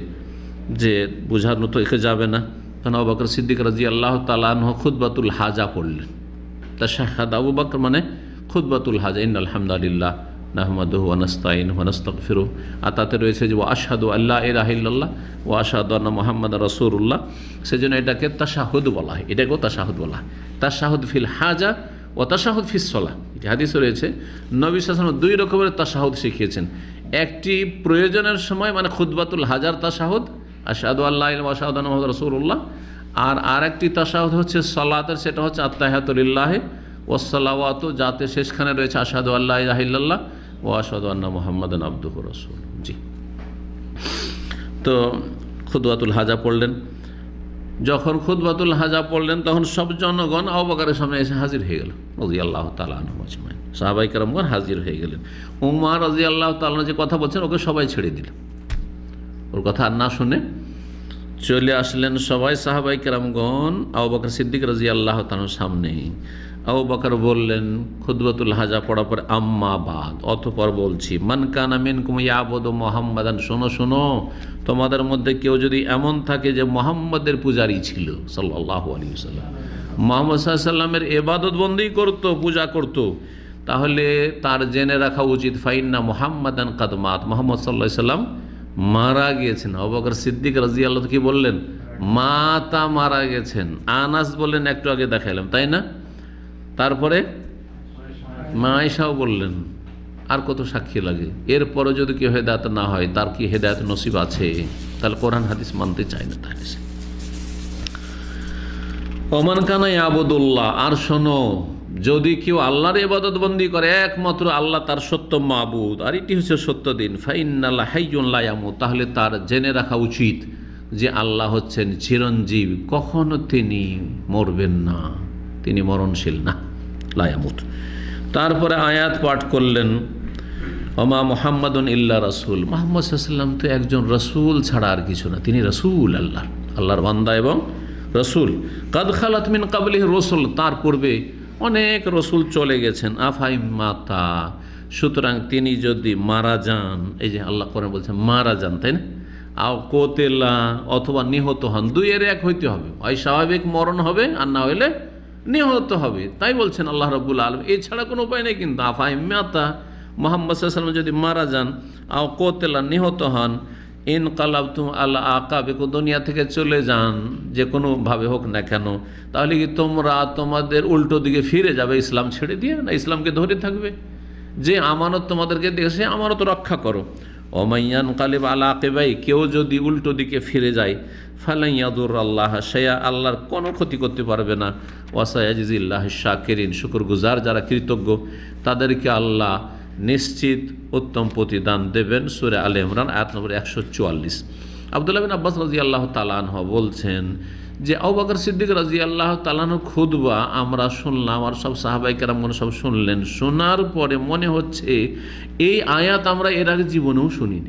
যে বোঝানো তো একে যাবে না। তখন আবু বকর সিদ্দিক রাদিয়াল্লাহু তাআলা আনহু খুতবাতুল হাজা পড়লেন। তাশাহাদ আবু বকর মানে খুতবাতুল হাজা, ইন্নাল হামদালিল্লাহ নাহমাদুহু ওয়া নাস্তাইনুহু ওয়া নাস্তাগফিরুহু। আর তাতে রয়েছে যে ওয়া আশহাদু আল্লা ইলাহা ইল্লাল্লাহ ওয়া আশহাদু আন্না মুহাম্মাদার রাসূলুল্লাহ। সেজন্য এটাকে তাশাহুদ বলা হয়, এটাকেও তাশাহুদ বলা হয়। তাশাহুদ ফিল হাজা ও তাশাহুদ ফিস সালাহ, এটি হাদিসে রয়েছে। নবী সাল্লাল্লাহু আলাইহি ওয়াসাল্লাম দুই রকমের তাশাহুদ শিখিয়েছেন। একটি প্রয়োজনের সময়, মানে খুতবাতুল হাজার তাশাহুদ, আশহাদু আল্লা ইলাহা ওয়া আশহাদু আন্না মুহাম্মাদার রাসূলুল্লাহ। আর আরেকটি তাশাহুদ হচ্ছে সালাতের, সেটা হচ্ছে আত্তাহিয়াতু লিল্লাহি ওয়াস সালাওয়াতু, যাতে শেষখানে রয়েছে আশহাদু আল্লা ইলাহা ইল্লাল্লাহ ওয়া আশহাদু আন্না মুহাম্মাদান আবদুহু ওয়া রাসূলুহু। জি, তো খুতবাতুল হাজা পড়লেন। যখন খুতবাতুল হাজা পড়লেন তখন সব জনগণ আবু বকরের সামনে এসে হাজির হয়ে গেল রাদিয়াল্লাহু তাআলা আনহু আজমাইন। সাহাবায়ে কেরামগণ হাজির হয়ে গেলেন। উমর রাদিয়াল্লাহু তাআলা যে কথা বলছেন ওকে সবাই ছেড়ে দিল, ওর কথা আর না শুনে চলে আসলেন সবাই সাহাবায়ে কেরামগণ আবু বকর সিদ্দিক রাদিয়াল্লাহু তাআলার সামনে। আবু বকর বললেন খুতবাতুল হাজা পড়ার পর, আম্মা বাদ, অতঃপর বলছি, মান কানা মিনকুম ইয়াবুদু মুহাম্মাদান, শোনো শোনো, তোমাদের মধ্যে কেউ যদি এমন থাকে যে মুহাম্মাদের পূজারী ছিল সাল্লাল্লাহু আলাইহি ওয়াসাল্লাম, মুহাম্মদ সাল্লাল্লাহু আলাইহি ওয়াসাল্লামের ইবাদত বন্দেগী করত, পূজা করত, তাহলে তার জেনে রাখা উচিত ফাইন্না মুহাম্মাদান কাদ মাত, মুহাম্মদ সাল্লাল্লাহু আলাইহি ওয়াসাল্লাম মারা গিয়েছেন। আবু বকর সিদ্দিক রাদিয়াল্লাহু কি বললেন? মাতা, মারা গেছেন। আনাস বললেন একটু আগে দেখাইলাম, তাই না? তারপরে মা আয়েশাও বললেন। আর কত সাক্ষী লাগে? এরপরে যদি কেউ হেদায়েত না হয়, তার কি হেদায়েত নসিব আছে? তাহলে কোরআন হাদিস মানতে চায় না। তাহলে ওমান কানা ইয়াবুদুল্লাহ, আর শোনো, যদি কেউ আল্লাহর ইবাদত বন্দি করে, একমাত্র আল্লাহ তার সত্য মাবুদ, আর এটি হচ্ছে সত্য দিন, ফাইন্নাল্লাহ হাইয়ুন লা ইয়ামুত, তাহলে তার জেনে রাখা উচিত যে আল্লাহ হচ্ছেন চিরঞ্জীব, কখনো তিনি মরবেন না, তিনি মরণশীল না, লা ইয়ামুত। তারপরে আয়াত পাঠ করলেন, ওমা মুহাম্মাদুন ইল্লা রাসূল, মুহাম্মদ সাল্লাল্লাহু আলাইহি ওয়াসাল্লাম তো একজন রাসূল ছাড়া আর কিছু না, তিনি রাসূল, আল্লাহর বান্দা এবং রাসূল। কাদ খালাত মিন কাবলিহি রাসূল, তার পূর্বে অনেক রসুল চলে গেছেন। আফাই মাতা, সুতরাং তিনি যদি মারা যান, এই যে আল্লাহ কোরআনে বলছেন মারা যান, তাই না? আও কোতেলা অথবা নিহত হন, দুইয়ের এক হইতে হবে, হয় স্বাভাবিক মরণ হবে আর না হইলে নিহত হবে। তাই বলছেন আল্লাহ রাব্বুল আলামিন, এছাড়া কোনো উপায় নেই। কিন্তু আফাইমাতা মুহাম্মদ সাল্লাল্লাহু আলাইহি ওয়াসাল্লাম যদি মারা যান, আও কোতেলা নিহত হন, ইন কালাবতুম আলা আকাবিকুম দুনিয়া থেকে চলে যান যে কোনোভাবে হোক না কেন, তাহলে কি তোমরা তোমাদের উল্টো দিকে ফিরে যাবে ইসলাম ছেড়ে দিয়ে, না ইসলামকে ধরে থাকবে? যে আমানত তোমাদেরকে দিয়েছে আমানত রক্ষা করো। ওমাইয়ান কালিব আলা আকিবাই, কেউ যদি উল্টো দিকে ফিরে যায়, ফালাই ইয়াদুর আল্লাহ শাইআ, আল্লাহর কোনো ক্ষতি করতে পারবে না। ওয়াসায়াজিল্লাহ শাকিরিন, শুকরগুজার যারা কৃতজ্ঞ তাদেরকে আল্লাহ নিশ্চিত উত্তম প্রতিদান দেবেন। সূরা আলে ইমরান আয়াত নম্বর 144। আব্দুল্লাহ বিন আব্বাস রাদিয়াল্লাহু তাআলা আনহু বলছেন যে আবু বকর সিদ্দিক রাদিয়াল্লাহু তাআলা আনহু খুতবা আমরা শুনলাম, আর সব সাহাবায়ে কেরামগণ সব শুনলেন। শোনার পরে মনে হচ্ছে এই আয়াত আমরা এর আগে জীবনেও শুনিনি,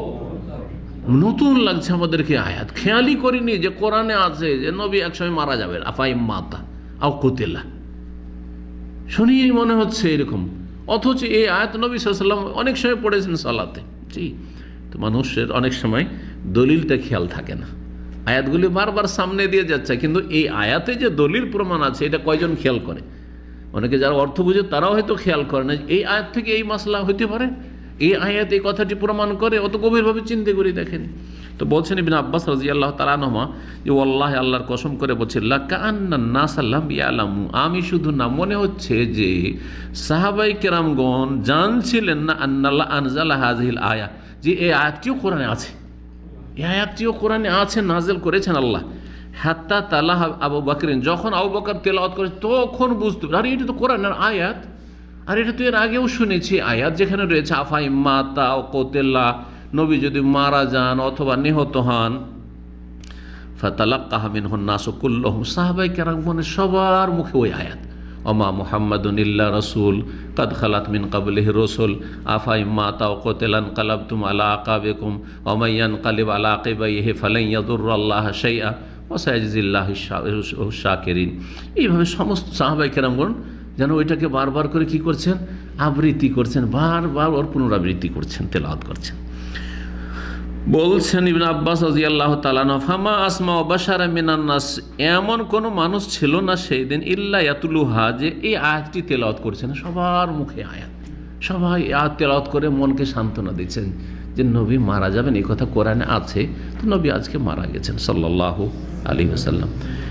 নতুন লাগছে আমাদেরকে আয়াত। খেয়ালই করিনি যে কোরআনে আছে যে নবী একসময় মারা যাবেন, আফাইমাতা আও কুতিলা, শুনিয়ে মনে হচ্ছে এরকম। অথচ এই আয়াত নবী সাল্লাল্লাহু আলাইহি ওয়াসাল্লাম অনেক সময় পড়েছেন সালাতে। জি, তো মানুষের অনেক সময় দলিলটা খেয়াল থাকে না, আয়াতগুলি বারবার সামনে দিয়ে যাচ্ছে, কিন্তু এই আয়াতে যে দলিল প্রমাণ আছে এটা কয়জন খেয়াল করে? অনেকে যারা অর্থ বুঝে তারাও হয়তো খেয়াল করে না এই আয়াত থেকে এই মাসলা হইতে পারে, এই আয়াত এই কথাটি প্রমাণ করে, অত গভীরভাবে চিন্তা করে দেখেনি। তো বলছেন ইবনে আব্বাস রাদিয়াল্লাহু তাআলা আনহুমা যে ওয়াল্লাহি, আল্লাহর কসম করে বলছেন, লাকান্নান নাস লাম ইয়ালামু, আমি শুধু না, মনে হচ্ছে যে সাহাবায়ে কেরামগণ জানছিলেন না আন্নাল্লাহ আনজালা হাযিহিল আয়া, যে এই আয়াতটিও কোরআনে আছে, এই আয়াতটিও কোরআনে আছে, নাযিল করেছেন আল্লাহ। হাত্তা তালাহ আবু বকরিন, যখন আবু বকর তেলাওয়াত করে তখন বুঝতে পারে আরে এটা তো কোরআনের আয়াত, আর এটা তো এর আগেও শুনেছি আয়াত, যেখানে রয়েছে আফাইমাতা ও কোতেলা, নবী যদি মারা যান অথবা নিহত হন, ফাতালাক্কাহা মিনহুন নাসু কুল্লুহুম, সাহাবায়ে কেরামগণের সবার মুখে ওই আয়াত, ওমা মুহাম্মাদুন ইল্লা রাসূল কাদ খালাত মিন ক্বাবলিহি রাসূল আফাইমাতা ও কোতেলান কালাবতুম আলা আকাবিকুম ওয়া ইয়ানকালিব আলা আকিবাইহি ফালান ইয়াদুররাল্লাহা শাইআ ওয়া সায়াজিল্লাহু শাকিরিন। এইভাবে সমস্ত সাহাবায়ে কেরামগণ যেন ওইটাকে বারবার করে কি করছেন, আবৃত্তি করছেন, বারবার ওর পুনরাবৃত্তি করছেন, তেলাওয়াত করছেন। বলছেন ইবনে আব্বাস রাদিয়াল্লাহু তাআলা আনহু, ফামা আসমা বাশারা মিনান নাস, এমন কোনো মানুষ ছিল না সেই দিন ইল্লা ইয়াতুলুহা, যে এই আয়াতটি তেলাওয়াত করছেন, সবার মুখে আয়াত, সবাই আয়াত তেলাওয়াত করে মনকে সান্ত্বনা দিচ্ছেন যে নবী মারা যাবেন, এই কথা কোরআনে আছে, তো নবী আজকে মারা গেছেন সাল্লাল্লাহু আলাইহি ওয়াসাল্লাম।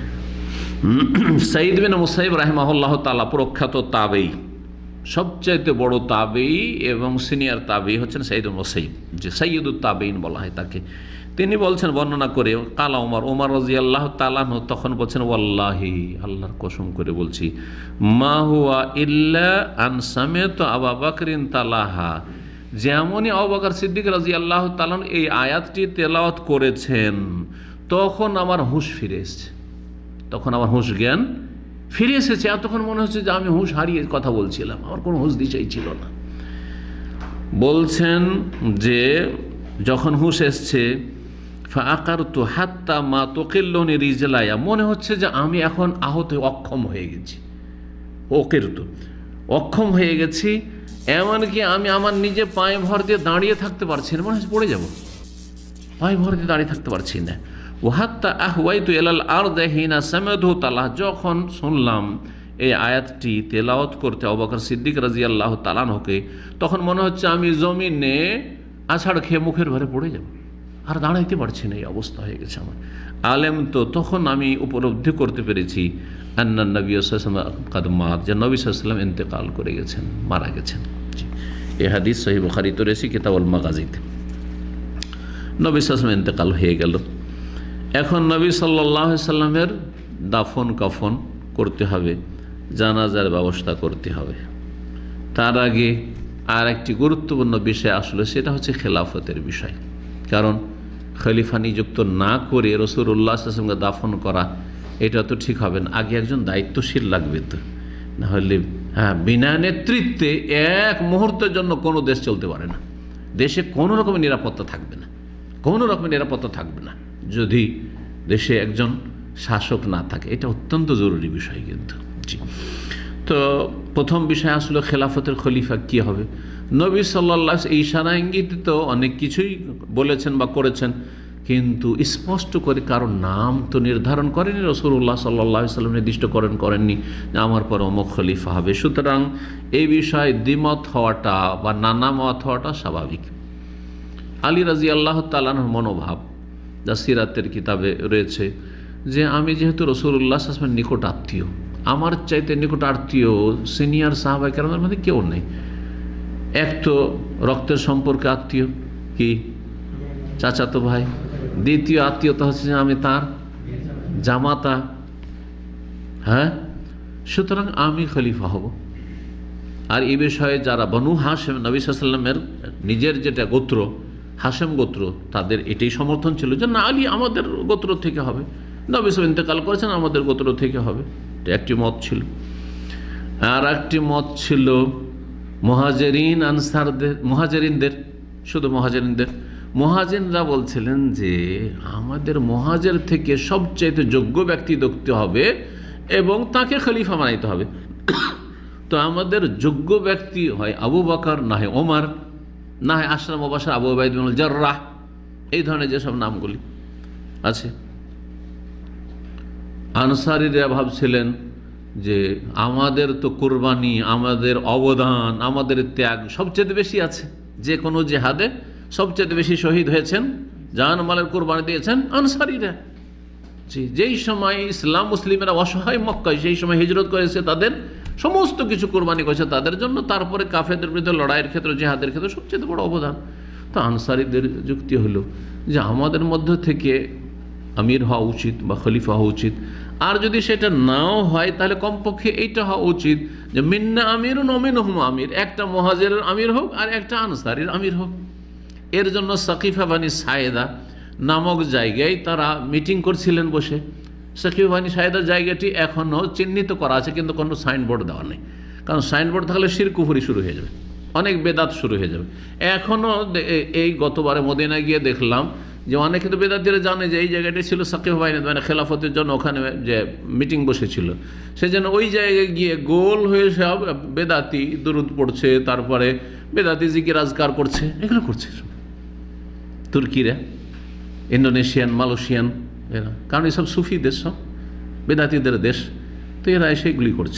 সাঈদ বিন মুসাইব রাহিমাহুল্লাহ তাআলা প্রখ্যাত তাবেঈ, সবচাইতে বড় তাবেঈ এবং সিনিয়র তাবেঈ হচ্ছেন সাঈদ বিন মুসাইব, যে সাইয়্যিদুত তাবেঈন বলা হয় তাকে। তিনি বলছেন বর্ণনা করে, কালা ওমর রাদিয়াল্লাহু তাআলা আনহু তখন বলছেন, ওয়াল্লাহি, আল্লাহর কসম করে বলছি, মা হুয়া ইল্লা আন সামি'তু আবু বকরিন তালাহা, যেমনই আবু বকর সিদ্দিক রাদিয়াল্লাহু তাআলা এই আয়াতটি তেলাওয়াত করেছেন তখন আমার হুঁশ ফিরে এসেছে, তখন আমার হুঁশ জ্ঞান ফিরে এসেছে। এতক্ষণ মনে হচ্ছে যে আমি হুঁশ হারিয়ে কথা বলছিলাম, আমার কোনো হুঁশ দিশাই ছিল না। বলছেন যে যখন হুঁশ এসছে, ফাআকারতু হাত্তা মা তুকিল্লুনি রিজলায়া, মনে হচ্ছে যে আমি এখন আহত অক্ষম হয়ে গেছি, ওকিরতু, অক্ষম হয়ে গেছি, এমনকি আমি আমার নিজে পায়ে ভর দিয়ে দাঁড়িয়ে থাকতে পারছি না, মনে হচ্ছে পড়ে যাব, পায়ে ভর দিয়ে দাঁড়িয়ে থাকতে পারছি না। ওয়াহাত্তা আহওয়াইতু ইলাল আরদি হিনা সামি'তু তালাহ, যখন শুনলাম এই আয়াতটি তেলাওয়াত করতে আবু বকর সিদ্দিক রাদিয়াল্লাহু তাআলা আনহুকে, তখন মনে হচ্ছে আমি জমিনে আছাড় খেয়ে মুখের ভারে পড়ে যাব, আর দাঁড়াইতে পারছি না, এই অবস্থা হয়ে গেছে আমার। আলেম তো তখন আমি উপলব্ধি করতে পেরেছি আন্নান নবী সাল্লাল্লাহু আলাইহি ওয়াসাল্লাম কাদ মাত, যে নবী সাল্লাল্লাহু আলাইহি ওয়াসাল্লাম ইন্তেকাল করে গেছেন, মারা গেছেন। এই হাদিস সহিহ বুখারীতে রয়েছে কিতাবুল মাগাজিতে। নবী সাল্লাল্লাহু আলাইহি ওয়াসাল্লাম ইন্তেকাল হয়ে গেল, এখন নবী সাল্লাল্লাহু আলাইহি সাল্লামের দাফন কাফন করতে হবে, জানাজার ব্যবস্থা করতে হবে। তার আগে আর একটি গুরুত্বপূর্ণ বিষয় আসলে, সেটা হচ্ছে খেলাফতের বিষয়। কারণ খলিফা নিযুক্ত না করে রাসূলুল্লাহ সাল্লাল্লাহু আলাইহি ওয়াসাল্লামকে দাফন করা এটা তো ঠিক হবে না, আগে একজন দায়িত্বশীল লাগবে, তো না হলে বিনা নেতৃত্বে এক মুহূর্তের জন্য কোনো দেশ চলতে পারে না, দেশে কোনো রকমের নিরাপত্তা থাকবে না, কোনো রকমের নিরাপত্তা থাকবে না যদি দেশে একজন শাসক না থাকে। এটা অত্যন্ত জরুরি বিষয় কিন্তু। জি, তো প্রথম বিষয় আসলে খেলাফতের খলিফা কি হবে। নবী সাল্লাল্লাহু আলাইহি ওয়াসাল্লাম ইশারা ইঙ্গিত তো অনেক কিছুই বলেছেন বা করেছেন। কিন্তু স্পষ্ট করে কারো নাম তো নির্ধারণ করেনি রাসূলুল্লাহ সাল্লাল্লাহু আলাইহি ওয়াসাল্লাম, নির্দিষ্ট করেননি যে আমার পর অমুক খলিফা হবে। সুতরাং এই বিষয়ে দ্বিমত হওয়াটা বা নানা মত হওয়াটা স্বাভাবিক। আলী রাদিয়াল্লাহু তাআলা আনহুর মনোভাব যা সিরাতের কিতাবে রয়েছে যে আমি যেহেতু রাসূলুল্লাহ সাল্লাল্লাহু আলাইহি ওয়াসাল্লামের নিকট আত্মীয়, আমার চাইতে নিকট আত্মীয় সিনিয়র সাহাবায়ে কেরামের মধ্যে কেউ নেই। এক তো রক্তের সম্পর্কে আত্মীয় কি চাচাতো ভাই, দ্বিতীয় আত্মীয়তা হচ্ছে যে আমি তার জামাতা। হ্যাঁ, সুতরাং আমি খলিফা হব। আর এই বিষয়ে যারা বনু হাশেম, নবী সাল্লাল্লাহু আলাইহি ওয়াসাল্লামের নিজের যেটা গোত্র হাশেম গোত্র, তাদের এটাই সমর্থন ছিল যে না, আলী আমাদের গোত্র থেকে হবে, নবী সাল্লাল্লাহু ইন্তেকাল করেছেন আমাদের গোত্র থেকে হবে। এটা একটি মত ছিল। আর একটি মত ছিল মুহাজিরিন আনসারদের, মুহাজিরিনদের, শুধু মুহাজিরিনদের। মুহাজিররা বলছিলেন যে আমাদের মুহাজির থেকে সবচাইতে যোগ্য ব্যক্তি দেখতে হবে এবং তাকে খলিফা বানাইতে হবে। তো আমাদের যোগ্য ব্যক্তি হয় আবু বকর, না হয় ওমর, না হয় আশরা মুবাশশার আবু উবাইদা বিন জাররাহ, এই ধরনের যেসব নামগুলি আছে। আনসারীরা ভাবছিলেন যে আমাদের তো কুরবানি, আমাদের অবদান, আমাদের ত্যাগ সবচেয়ে বেশি আছে, যে কোনো জেহাদে সবচেয়ে বেশি শহীদ হয়েছেন, জান মালের কুরবানি দিয়েছেন আনসারীরা। যেই সময় ইসলাম মুসলিমেরা অসহায় মক্কায়, সেই সময় হিজরত করেছে, তাদের সমস্ত কিছু কুরবানি করেছে তাদের জন্য। তারপরে কাফেরদের বিরুদ্ধে লড়াইয়ের ক্ষেত্রে, জেহাদের ক্ষেত্রে সবচেয়ে বড় অবদান। তো আনসারীদের যুক্তি হলো যে আমাদের মধ্য থেকে আমির হওয়া উচিত বা খলিফা হওয়া উচিত। আর যদি সেটা নাও হয় তাহলে কমপক্ষে এইটা হওয়া উচিত যে মিন্না আমির নমিনহুম আমির, একটা মুহাজিরের আমির হোক আর একটা আনসারীর আমির হোক। এর জন্য সাকিফা বানি সায়েদা নামক জায়গায় তারা মিটিং করছিলেন বসে। সাকিফা বানি সায়েদার জায়গাটি এখনও চিহ্নিত করা আছে, কিন্তু কোনো সাইনবোর্ড দেওয়া নেই, কারণ সাইনবোর্ড থাকলে শিরক কুফরি শুরু হয়ে যাবে, অনেক বেদাত শুরু হয়ে যাবে। এখনও এই গতবারে মদিনায় গিয়ে দেখলাম যে অনেক কিন্তু বেদাতীরা জানে যে এই জায়গাটি ছিল সাকিফা বাহিনী, মানে খেলাফতের জন্য ওখানে যে মিটিং বসেছিল, সেই জন্য ওই জায়গায় গিয়ে গোল হয়ে সব বেদাতি দুরুদ পড়ছে, তারপরে বেদাতি জিকির আজকার করছে, এগুলো করছে তুর্কিরা, ইন্দোনেশিয়ান, মালয়েশিয়ান এরা, কারণ এসব সুফি দেশ, সব বেদাতিদের দেশ, তো এরা এসে এগুলি করছে।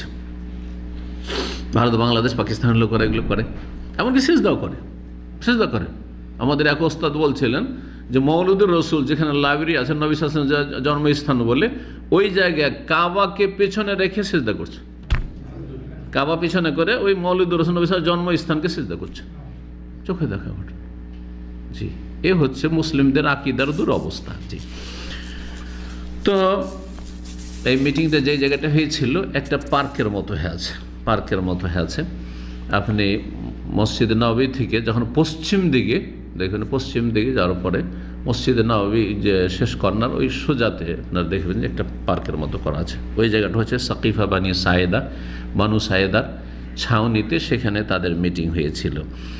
ভারত, বাংলাদেশ, পাকিস্তানের লোকেরা এগুলো করে, এমনকি সিজদাও করে, সিজদা করে। আমাদের এক ওস্তাদ বলছিলেন যে মৌলুদুর রসুল যেখানে লাইব্রেরি আছে, নবী সাল্লাল্লাহু আলাইহি ওয়াসাল্লাম জন্মস্থান বলে, ওই জায়গায় কাবাকে পেছনে রেখে সিজদা করছে, কাবা পিছনে করে ওই মৌলুদুর রসুল নবী সাল্লাল্লাহু আলাইহি ওয়াসাল্লাম জন্মস্থানকে সিজদা করছে, চোখে দেখা ওটা। জি, এ হচ্ছে মুসলিমদের আকীদার দুরবস্থা। জি, তো এই মিটিংটা যে জায়গাটা হয়েছিল একটা পার্কের মতো হয়ে আছে, পার্কের মতো হয়ে আছে। আপনি মসজিদে নববী থেকে যখন পশ্চিম দিকে দেখবেন, পশ্চিম দিকে যাওয়ার পরে মসজিদে নববী যে শেষ কর্নার, ওই সোজাতে আপনারা দেখবেন যে একটা পার্কের মতো করা আছে। ওই জায়গাটা হচ্ছে সাকিফা বানি সায়েদা, বানু সায়েদার ছাউনিতে, সেখানে তাদের মিটিং হয়েছিল।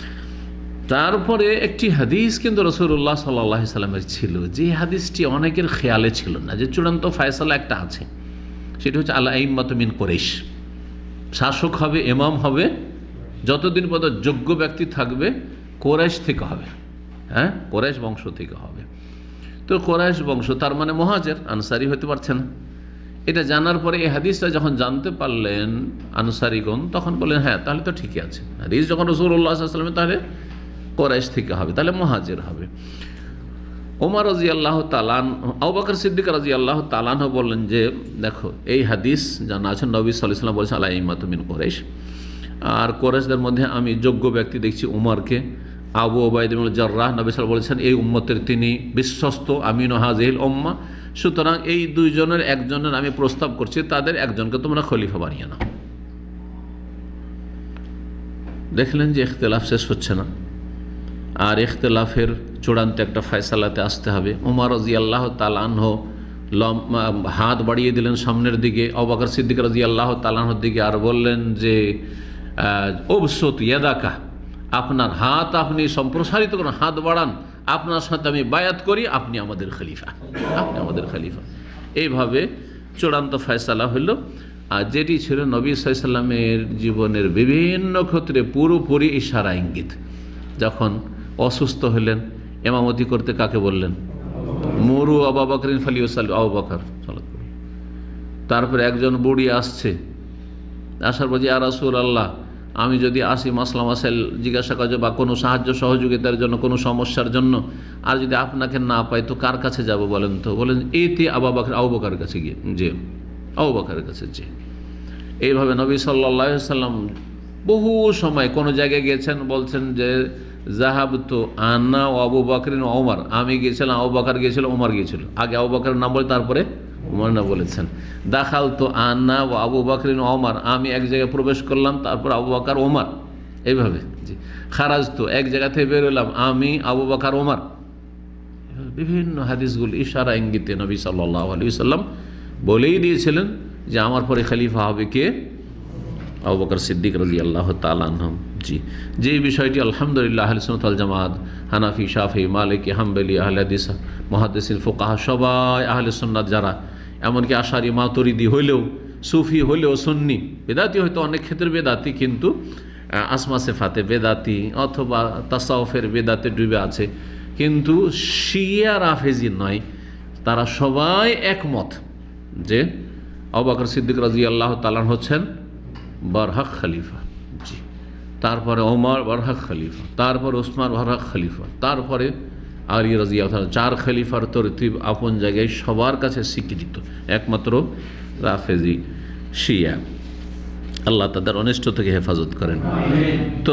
তারপরে একটি হাদিস কিন্তু রাসূলুল্লাহ সাল্লাল্লাহু আলাইহি সাল্লামের ছিল, যে হাদিসটি অনেকের খেয়ালে ছিল না, যে চূড়ান্ত ফয়সালা একটা আছে, সেটা হচ্ছে আল আইম্মাতু মিন কুরাইশ, শাসক হবে, ইমাম হবে, যতদিন পর্যন্ত যোগ্য ব্যক্তি থাকবে কুরাইশ থেকে হবে। হ্যাঁ, কুরাইশ বংশ থেকে হবে। তো কুরাইশ বংশ তার মানে মুহাজির, আনসারি হতে পারছে না। এটা জানার পরে এই হাদিসটা যখন জানতে পারলেন আনসারিগণ, তখন বললেন হ্যাঁ তাহলে তো ঠিকই আছে, হাদিস যখন রাসূলুল্লাহ সাল্লাল্লাহু আলাইহি ওয়াসাল্লাম, তাহলে কুরাইশ থেকে হবে, তাহলে মুহাজির হবে। ওমর রাদিয়াল্লাহু তাআলা, আবু বকর সিদ্দিক রাদিয়াল্লাহু তাআলা বললেন যে দেখো এই হাদিস জানা আছে, নবী সাল্লাল্লাহু আলাইহি ওয়াসাল্লাম বলেছেন আল আইম্মাতু মিন কুরাইশ, আর কুরাইশদের মধ্যে আমি যোগ্য ব্যক্তি দেখছি উমরকে, আবু উবাইদা বিন জাররাহ, নবী সাল্লাল্লাহু আলাইহি ওয়াসাল্লাম বলেছেন এই উম্মতের তিনি বিশ্বস্ত, আমিনু হাযিহিল উম্মাহ, সুতরাং এই দুইজনের একজনের আমি প্রস্তাব করছি, তাদের একজনকে তোমরা খলিফা বানিয়ে নাও। দেখলেন যে ইখতিলাফ শেষ হচ্ছে না, আর ইখতিলাফের চূড়ান্ত একটা ফয়সালাতে আসতে হবে। ওমর রাদিয়াল্লাহু তাআলা আনহু হাত বাড়িয়ে দিলেন সামনের দিকে, আবু বকর সিদ্দিক রাদিয়াল্লাহু তাআলা আনহুর দিকে, আর বললেন যে উবসুত ইয়াদাকা, আপনার হাত আপনি সম্প্রসারিত করুন, হাত বাড়ান, আপনার সাথে আমি বায়াত করি, আপনি আমাদের খলিফা, আপনি আমাদের খলিফা। এইভাবে চূড়ান্ত ফয়সালা হলো। আর যেটি ছিল নবী সাল্লাল্লাহু আলাইহি ওয়াসাল্লামের জীবনের বিভিন্ন ক্ষেত্রে পুরোপুরি ইশারা ইঙ্গিত। যখন অসুস্থ হলেন, ইমামতি করতে কাকে বললেন? মুরু আবু বকরিন ফালিউসাল্লি, আবু বকর সালাত করুন। তারপরে একজন বুড়ি আসছে, আসার পর ইয়া রাসূলুল্লাহ, আমি যদি আসি মাসলা মাসাইল জিজ্ঞাসা কাজ বা কোনো সাহায্য সহযোগিতার জন্য, কোনো সমস্যার জন্য, আর যদি আপনাকে না পাই তো কার কাছে যাব বলেন তো? বলেন এতে আবু বকর, আবু বকরের কাছে গিয়ে, যে আবু বকরের কাছে যে। এইভাবে নবী সাল্লাল্লাহু আলাইহি সাল্লাম বহু সময় কোনো জায়গায় গিয়েছেন, বলছেন যে যাহাবতু আনা ও আবু বকরিন ও ওমর, আমি গিয়েছিলাম, আবু বকর গিয়েছিল, ওমর গিয়েছিল। আগে আবু বকরের নাম বলে তারপরে ওমর না বলেছেন। দাখালতু আনা ও আবু বকরিন ও ওমর, আমি এক জায়গায় প্রবেশ করলাম, তারপর আবু বকর ওমর, এইভাবে। জি। খারাজতু, এক জায়গা থেকে বেরোলাম, আমি আবু বকর ওমর। বিভিন্ন হাদিসগুলো ইশারা ইঙ্গিতে নবী সাল্লাল্লাহু আলাইহি ওয়াসাল্লাম বলেই দিয়েছিলেন যে আমার পরে খলিফা হবে কে? আবু বকর সিদ্দিক রাদিয়াল্লাহু তাআলা আনহু। জি, যে বিষয়টি আলহামদুলিল্লাহ আহলে সুন্নাত ওয়াল জামাত, হানাফি, শাফি, মালিকি, হাম্বলি, আহলে হাদিস, মুহাদ্দিসিন, ফুকাহা সবাই আহলে সুন্নাত যারা, এমনকি আশারি মাতুরিদি হইলেও, সুফি হইলেও, সুন্নি, বেদাতি হয়তো অনেক ক্ষেত্রে বেদাতি, কিন্তু আসমা সিফাতে বেদাতি অথবা তাসাউফের বেদাতে ডুবে আছে, কিন্তু শিয়া রাফেজি নয়, তারা সবাই একমত যে আবু বকর সিদ্দিক রাদিয়াল্লাহু তাআলা হচ্ছেন বারহাক খলিফা। জি। তারপরে ওমর বারহাক খলিফা, তারপর ওসমান বারহাক খলিফা, তারপরে আলী রাদিয়াল্লাহু তাআলা। 4 খলিফার তরতিব আপন জায়গায় সবার কাছে স্বীকৃত, একমাত্র রাফেজি শিয়া। আল্লাহ তাদের অনিষ্ট থেকে হেফাজত করেন। তো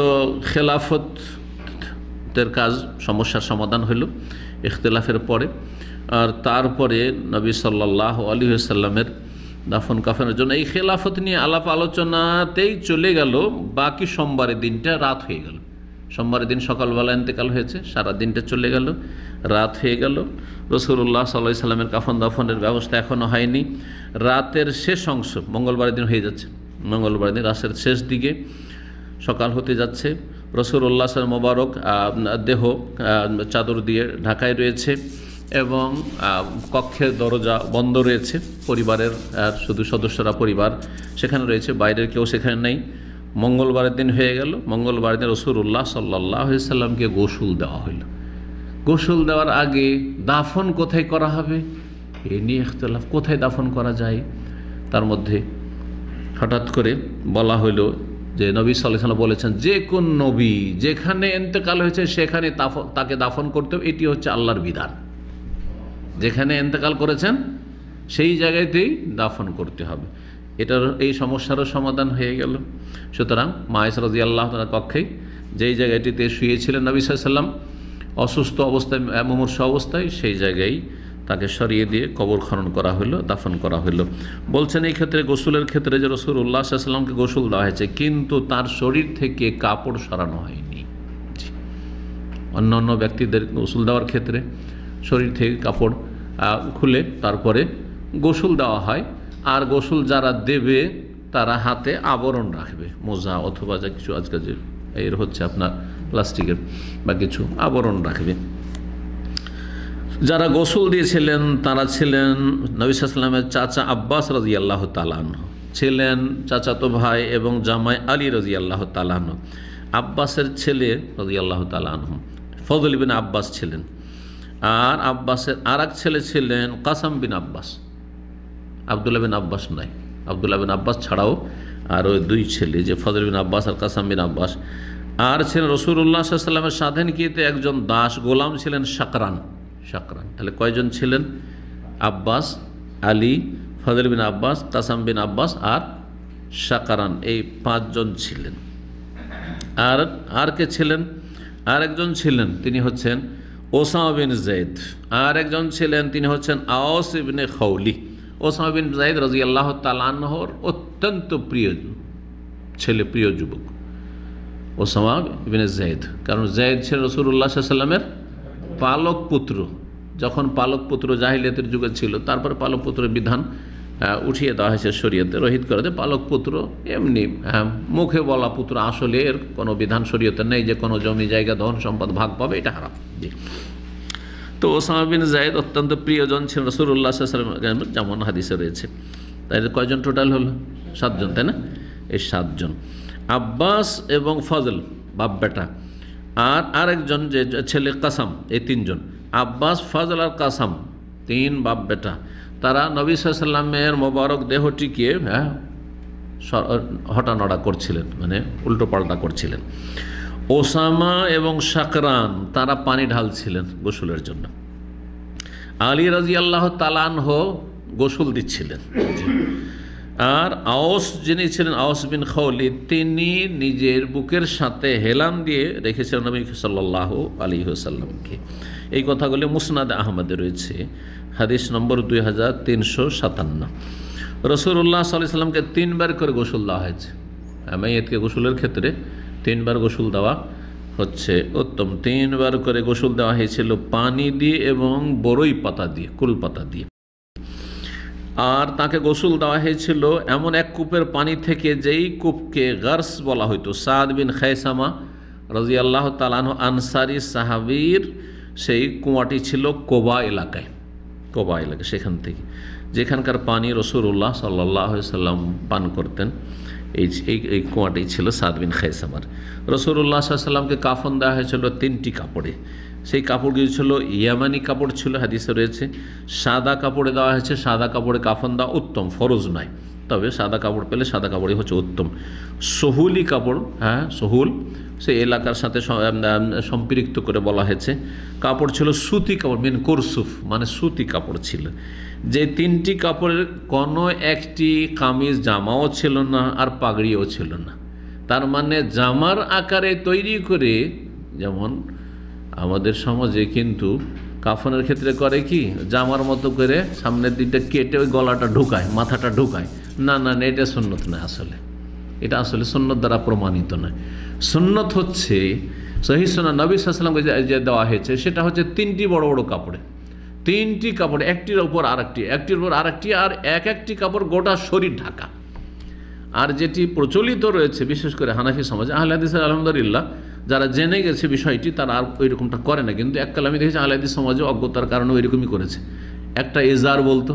খেলাফতের কাজ, সমস্যার সমাধান হইল ইখতিলাফের পরে। আর তারপরে নবী সাল্লাল্লাহু আলাইহি ওয়াসাল্লামের দাফন কাফনের জন্য এই খেলাফত নিয়ে আলাপ আলোচনাতেই চলে গেল। বাকি সোমবারের দিনটা রাত হয়ে গেল। সোমবারের দিন সকালবেলা ইন্তেকাল হয়েছে, সারা দিনটা চলে গেল, রাত হয়ে গেল। রাসূলুল্লাহ সাল্লাল্লাহু আলাইহি সাল্লামের কাফন দাফনের ব্যবস্থা এখনও হয়নি। রাতের শেষ অংশ মঙ্গলবারের দিন হয়ে যাচ্ছে, মঙ্গলবার দিন রাতের শেষ দিকে সকাল হতে যাচ্ছে। রাসূলুল্লাহ সাল্লাল্লাহু মোবারক দেহ চাদর দিয়ে ঢাকায় রয়েছে এবং কক্ষের দরজা বন্ধ রয়েছে। পরিবারের শুধু সদস্যরা পরিবার সেখানে রয়েছে, বাইরের কেউ সেখানে নেই। মঙ্গলবারের দিন হয়ে গেল। মঙ্গলবারের দিন রাসূলুল্লাহ সাল্লাল্লাহু আলাইহি সাল্লামকে গোসল দেওয়া হইল। গোসল দেওয়ার আগে দাফন কোথায় করা হবে এ নিয়ে ইখতিলাফ, কোথায় দাফন করা যায়। তার মধ্যে হঠাৎ করে বলা হইল যে নবী সাল্লাল্লাহু আলাইহি ওয়াসাল্লাম বলেছেন যে কোন নবী যেখানে ইন্তেকাল হয়েছে সেখানে তাকে দাফন করতে হবে, এটি হচ্ছে আল্লাহর বিধান। যেখানে ইন্তেকাল করেছেন সেই জায়গাতেই দাফন করতে হবে। এটার এই সমস্যারও সমাধান হয়ে গেল। সুতরাং মা আয়েশা রাদিয়াল্লাহু তাআলার কক্ষেই যেই জায়গাটিতে শুয়েছিলেন নবী সাল্লাল্লাহু আলাইহি ওয়াসাল্লাম অসুস্থ অবস্থায়, মুমূর্ষু অবস্থায়, সেই জায়গায় তাকে সরিয়ে দিয়ে কবর খনন করা হলো, দাফন করা হলো। বলছেন এই ক্ষেত্রে গোসলের ক্ষেত্রে যে রাসূলুল্লাহ সাল্লাল্লাহু আলাইহি ওয়াসাল্লামকে গোসল দেওয়া হয়েছে, কিন্তু তার শরীর থেকে কাপড় সরানো হয়নি। অন্য অন্য ব্যক্তিদের গোসল দেওয়ার ক্ষেত্রে শরীর থেকে কাপড় খুলে তারপরে গোসল দেওয়া হয়। আর গোসল যারা দেবে তারা হাতে আবরণ রাখবে, মোজা অথবা যা কিছু আজকাল যে এর হচ্ছে আপনার প্লাস্টিকের বা কিছু আবরণ রাখবে। যারা গোসল দিয়েছিলেন তারা ছিলেন নবী সাল্লাল্লাহু আলাইহি ওয়াসাল্লামের চাচা আব্বাস রাদিয়াল্লাহু তাআলা আনহু, ছিলেন চাচাতো ভাই এবং জামাই আলী রাদিয়াল্লাহু তাআলা আনহু। আব্বাসের ছেলে রাদিয়াল্লাহু তাআলা আনহু ফজল ইবনে আব্বাস ছিলেন। আর আব্বাসের আর এক ছেলে ছিলেন কাসম বিন আব্বাস, আবদুল্লাহ বিন আব্বাস নয়। আবদুল্লাহ বিন আব্বাস ছাড়াও আরও 2 ছেলে, যে ফজল বিন আব্বাস আর কাসম বিন আব্বাস। আর ছিলেন রাসূলুল্লাহ সাল্লাল্লাহু আলাইহি ওয়াসাল্লামের স্বাধীনকৃত একজন দাস গোলাম ছিলেন শাকরান। তাহলে কয়জন ছিলেন? আব্বাস, আলী, ফজল বিন আব্বাস, কাসম বিন আব্বাস আর শাকরান, এই 5 জন ছিলেন। আর কে ছিলেন? আর একজন ছিলেন, তিনি হচ্ছেন ওসামা বিন যায়েদ। আর একজন ছিলেন, তিনি হচ্ছেন আওস ইবনে খাওলি। ওসামা বিন যায়েদ রাদিয়াল্লাহু তাআলা আনহুর অত্যন্ত প্রিয় ছেলে, প্রিয় যুবক ওসামা ইবনে যায়েদ। কারণ যায়েদ ছিলেন রাসূলুল্লাহ সাল্লাল্লাহু আলাইহি ওয়াসাল্লামের পালক পুত্র। যখন পালক পুত্র জাহিলিয়াতের যুগে ছিল, তারপর পালক পুত্রের বিধান উঠিয়ে দেওয়া হয়েছে শরীয়তে, রহিত করে দেয়। পালক পুত্র এমনি মুখে বলা পুত্র, আসলে এর কোনো বিধান শরীয়তে নেই যে কোনো জমি জায়গা ধন সম্পদ ভাগ পাবে, এটা হারাম। জি। তো ওসামা বিন যায়েদ অত্যন্ত প্রিয়জন ছিলেন রাসূলুল্লাহ সাল্লাল্লাহু আলাইহি ওয়াসাল্লাম, যেমন হাদিসে রয়েছে। তাই কয়জন টোটাল হলো? 7 জন, তাই না? এই 7 জন আব্বাস এবং ফজল বাপ বেটা, আর আরেকজন যে ছেলে কাসাম, এই 3 জন। আব্বাস, ফজল আর কাসাম তিন বাপ বেটা, তারা নবী সাল্লাল্লাহু আলাইহি ওয়াসাল্লামের মোবারক দেহটিকে হটানড়া করছিলেন, মানে উল্টো পাল্টা করছিলেন। ওসামা এবং শাকরান তারা পানি ঢালছিলেন গোসলের জন্য। আলী রাদিয়াল্লাহু তাআলা আনহু গোসল দিচ্ছিলেন। আর আওস যিনি ছিলেন, আওস বিন খাওয়ালিদ, তিনি নিজের বুকের সাথে হেলান দিয়ে রেখেছিলেন নবী সাল্লাল্লাহু আলাইহি ওয়াসাল্লামকে। এই কথাগুলি মুসনাদ আহমদে রয়েছে, হাদিস নম্বর 2357। রাসূলুল্লাহ সাল্লাল্লাহু আলাইহি ওয়াসাল্লামকে 3 বার করে গোসল দেওয়া হয়েছে। মাইয়াতকে গোসলের ক্ষেত্রে 3 বার গোসল দেওয়া হচ্ছে উত্তম। 3 বার করে গোসল দেওয়া হয়েছিল পানি দিয়ে এবং বরই পাতা দিয়ে, কুল পাতা দিয়ে। আর তাকে গোসল দেওয়া হয়েছিল এমন এক কূপের পানি থেকে যেই কূপকে গার্স বলা হইতো। সাদ বিন খায়সামা রাদিয়াল্লাহু তাআলা আনহু আনসারী সাহাবীর সেই কুয়াটি ছিল কোবা এলাকায়, কোবা এলাকায়, সেখান থেকে যেখানকার পানি রাসূলুল্লাহ সাল্লাল্লাহু আলাইহি ওয়াসাল্লাম পান করতেন। এই কুয়াটি ছিল সাদ বিন খায়সামার। রাসূলুল্লাহ সাল্লাল্লাহু আলাইহি ওয়াসাল্লামকে কাফন দেওয়া হয়েছিল 3টি কাপড়ে। সেই কাপড়গুলি ছিল ইয়ামানি কাপড় ছিল, হাদিসে রয়েছে। সাদা কাপড়ে দেওয়া হয়েছে, সাদা কাপড়ে কাফন দেওয়া উত্তম, ফরজ নয়, তবে সাদা কাপড় পেলে সাদা কাপড়ই হচ্ছে উত্তম। সহুলি কাপড়, সহুল, সেই এলাকার সাথে সম্পৃক্ত করে বলা হয়েছে। কাপড় ছিল সুতি কাপড়, মিন কুরসুফ, মানে সুতি কাপড় ছিল। যে 3টি কাপড়ের কোনো একটি কামিজ জামাও ছিল না আর পাগড়িও ছিল না। তার মানে জামার আকারে তৈরি করে, যেমন আমাদের সমাজে কিন্তু কাফনের ক্ষেত্রে করে কি, জামার মতো করে সামনের দিকটা কেটে ওই গলাটা ঢুকায়, মাথাটা ঢুকায়। না না, এটা সুন্নত নয়, আসলে এটা আসলে সুন্নত দ্বারা প্রমাণিত নয়। সুন্নত হচ্ছে সহিহ সুন্নাহ নবী সাল্লাল্লাহু আলাইহি ওয়াসাল্লামকে যে দেওয়া হয়েছে সেটা হচ্ছে 3টি বড় বড় কাপড়ে, 3টি কাপড়, একটির উপর আরেকটি, একটির উপর আরেকটি, আর একটি কাপড় গোটা শরীর ঢাকা। আর যেটি প্রচলিত রয়েছে বিশেষ করে হানাফি সমাজে, আহলে হাদিসের আলহামদুলিল্লাহ যারা জেনে গেছে বিষয়টি, তারা আর ওই রকমটা করে না। কিন্তু এককালে আমি দেখেছি আহলে হাদিস সমাজে অজ্ঞতার কারণে ওই রকমই করেছে। একটা ইজার বলতো,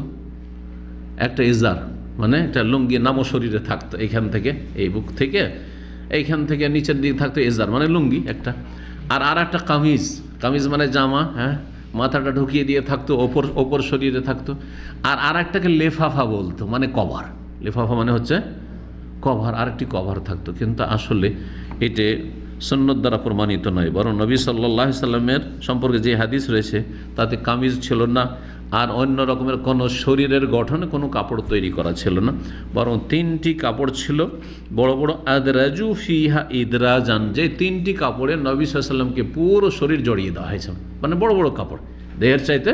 একটা ইজার মানে একটা লুঙ্গি নামও শরীরে থাকতো, এইখান থেকে, এই বুক থেকে এইখান থেকে নিচের দিকে থাকতো ইজার মানে লুঙ্গি একটা। আর একটা কামিজ, কামিজ মানে জামা, মাথাটা ঢুকিয়ে দিয়ে থাকতো, ওপর শরীরে থাকতো। আর একটাকে লেফাফা বলতো, মানে কভার। লেফাফা মানে হচ্ছে কভার, আরেকটি কভার থাকতো। কিন্তু আসলে এটি সুন্নত দ্বারা প্রমাণিত নয়, বরং নবী সাল্লাল্লাহু আলাইহি ওয়াসাল্লামের সম্পর্কে যে হাদিস রয়েছে তাতে কামিজ ছিল না, আর অন্য রকমের কোনো শরীরের গঠনে কোনো কাপড় তৈরি করা ছিল না, বরং 3টি কাপড় ছিল বড় বড়। আদরাজু ফিহা ইদরাজান, যে 3টি কাপড়ে নবী সাল্লাল্লাহু আলাইহি ওয়াসাল্লামকে পুরো শরীর জড়িয়ে দেওয়া হয়েছে, মানে বড় বড় কাপড়, দেহের চাইতে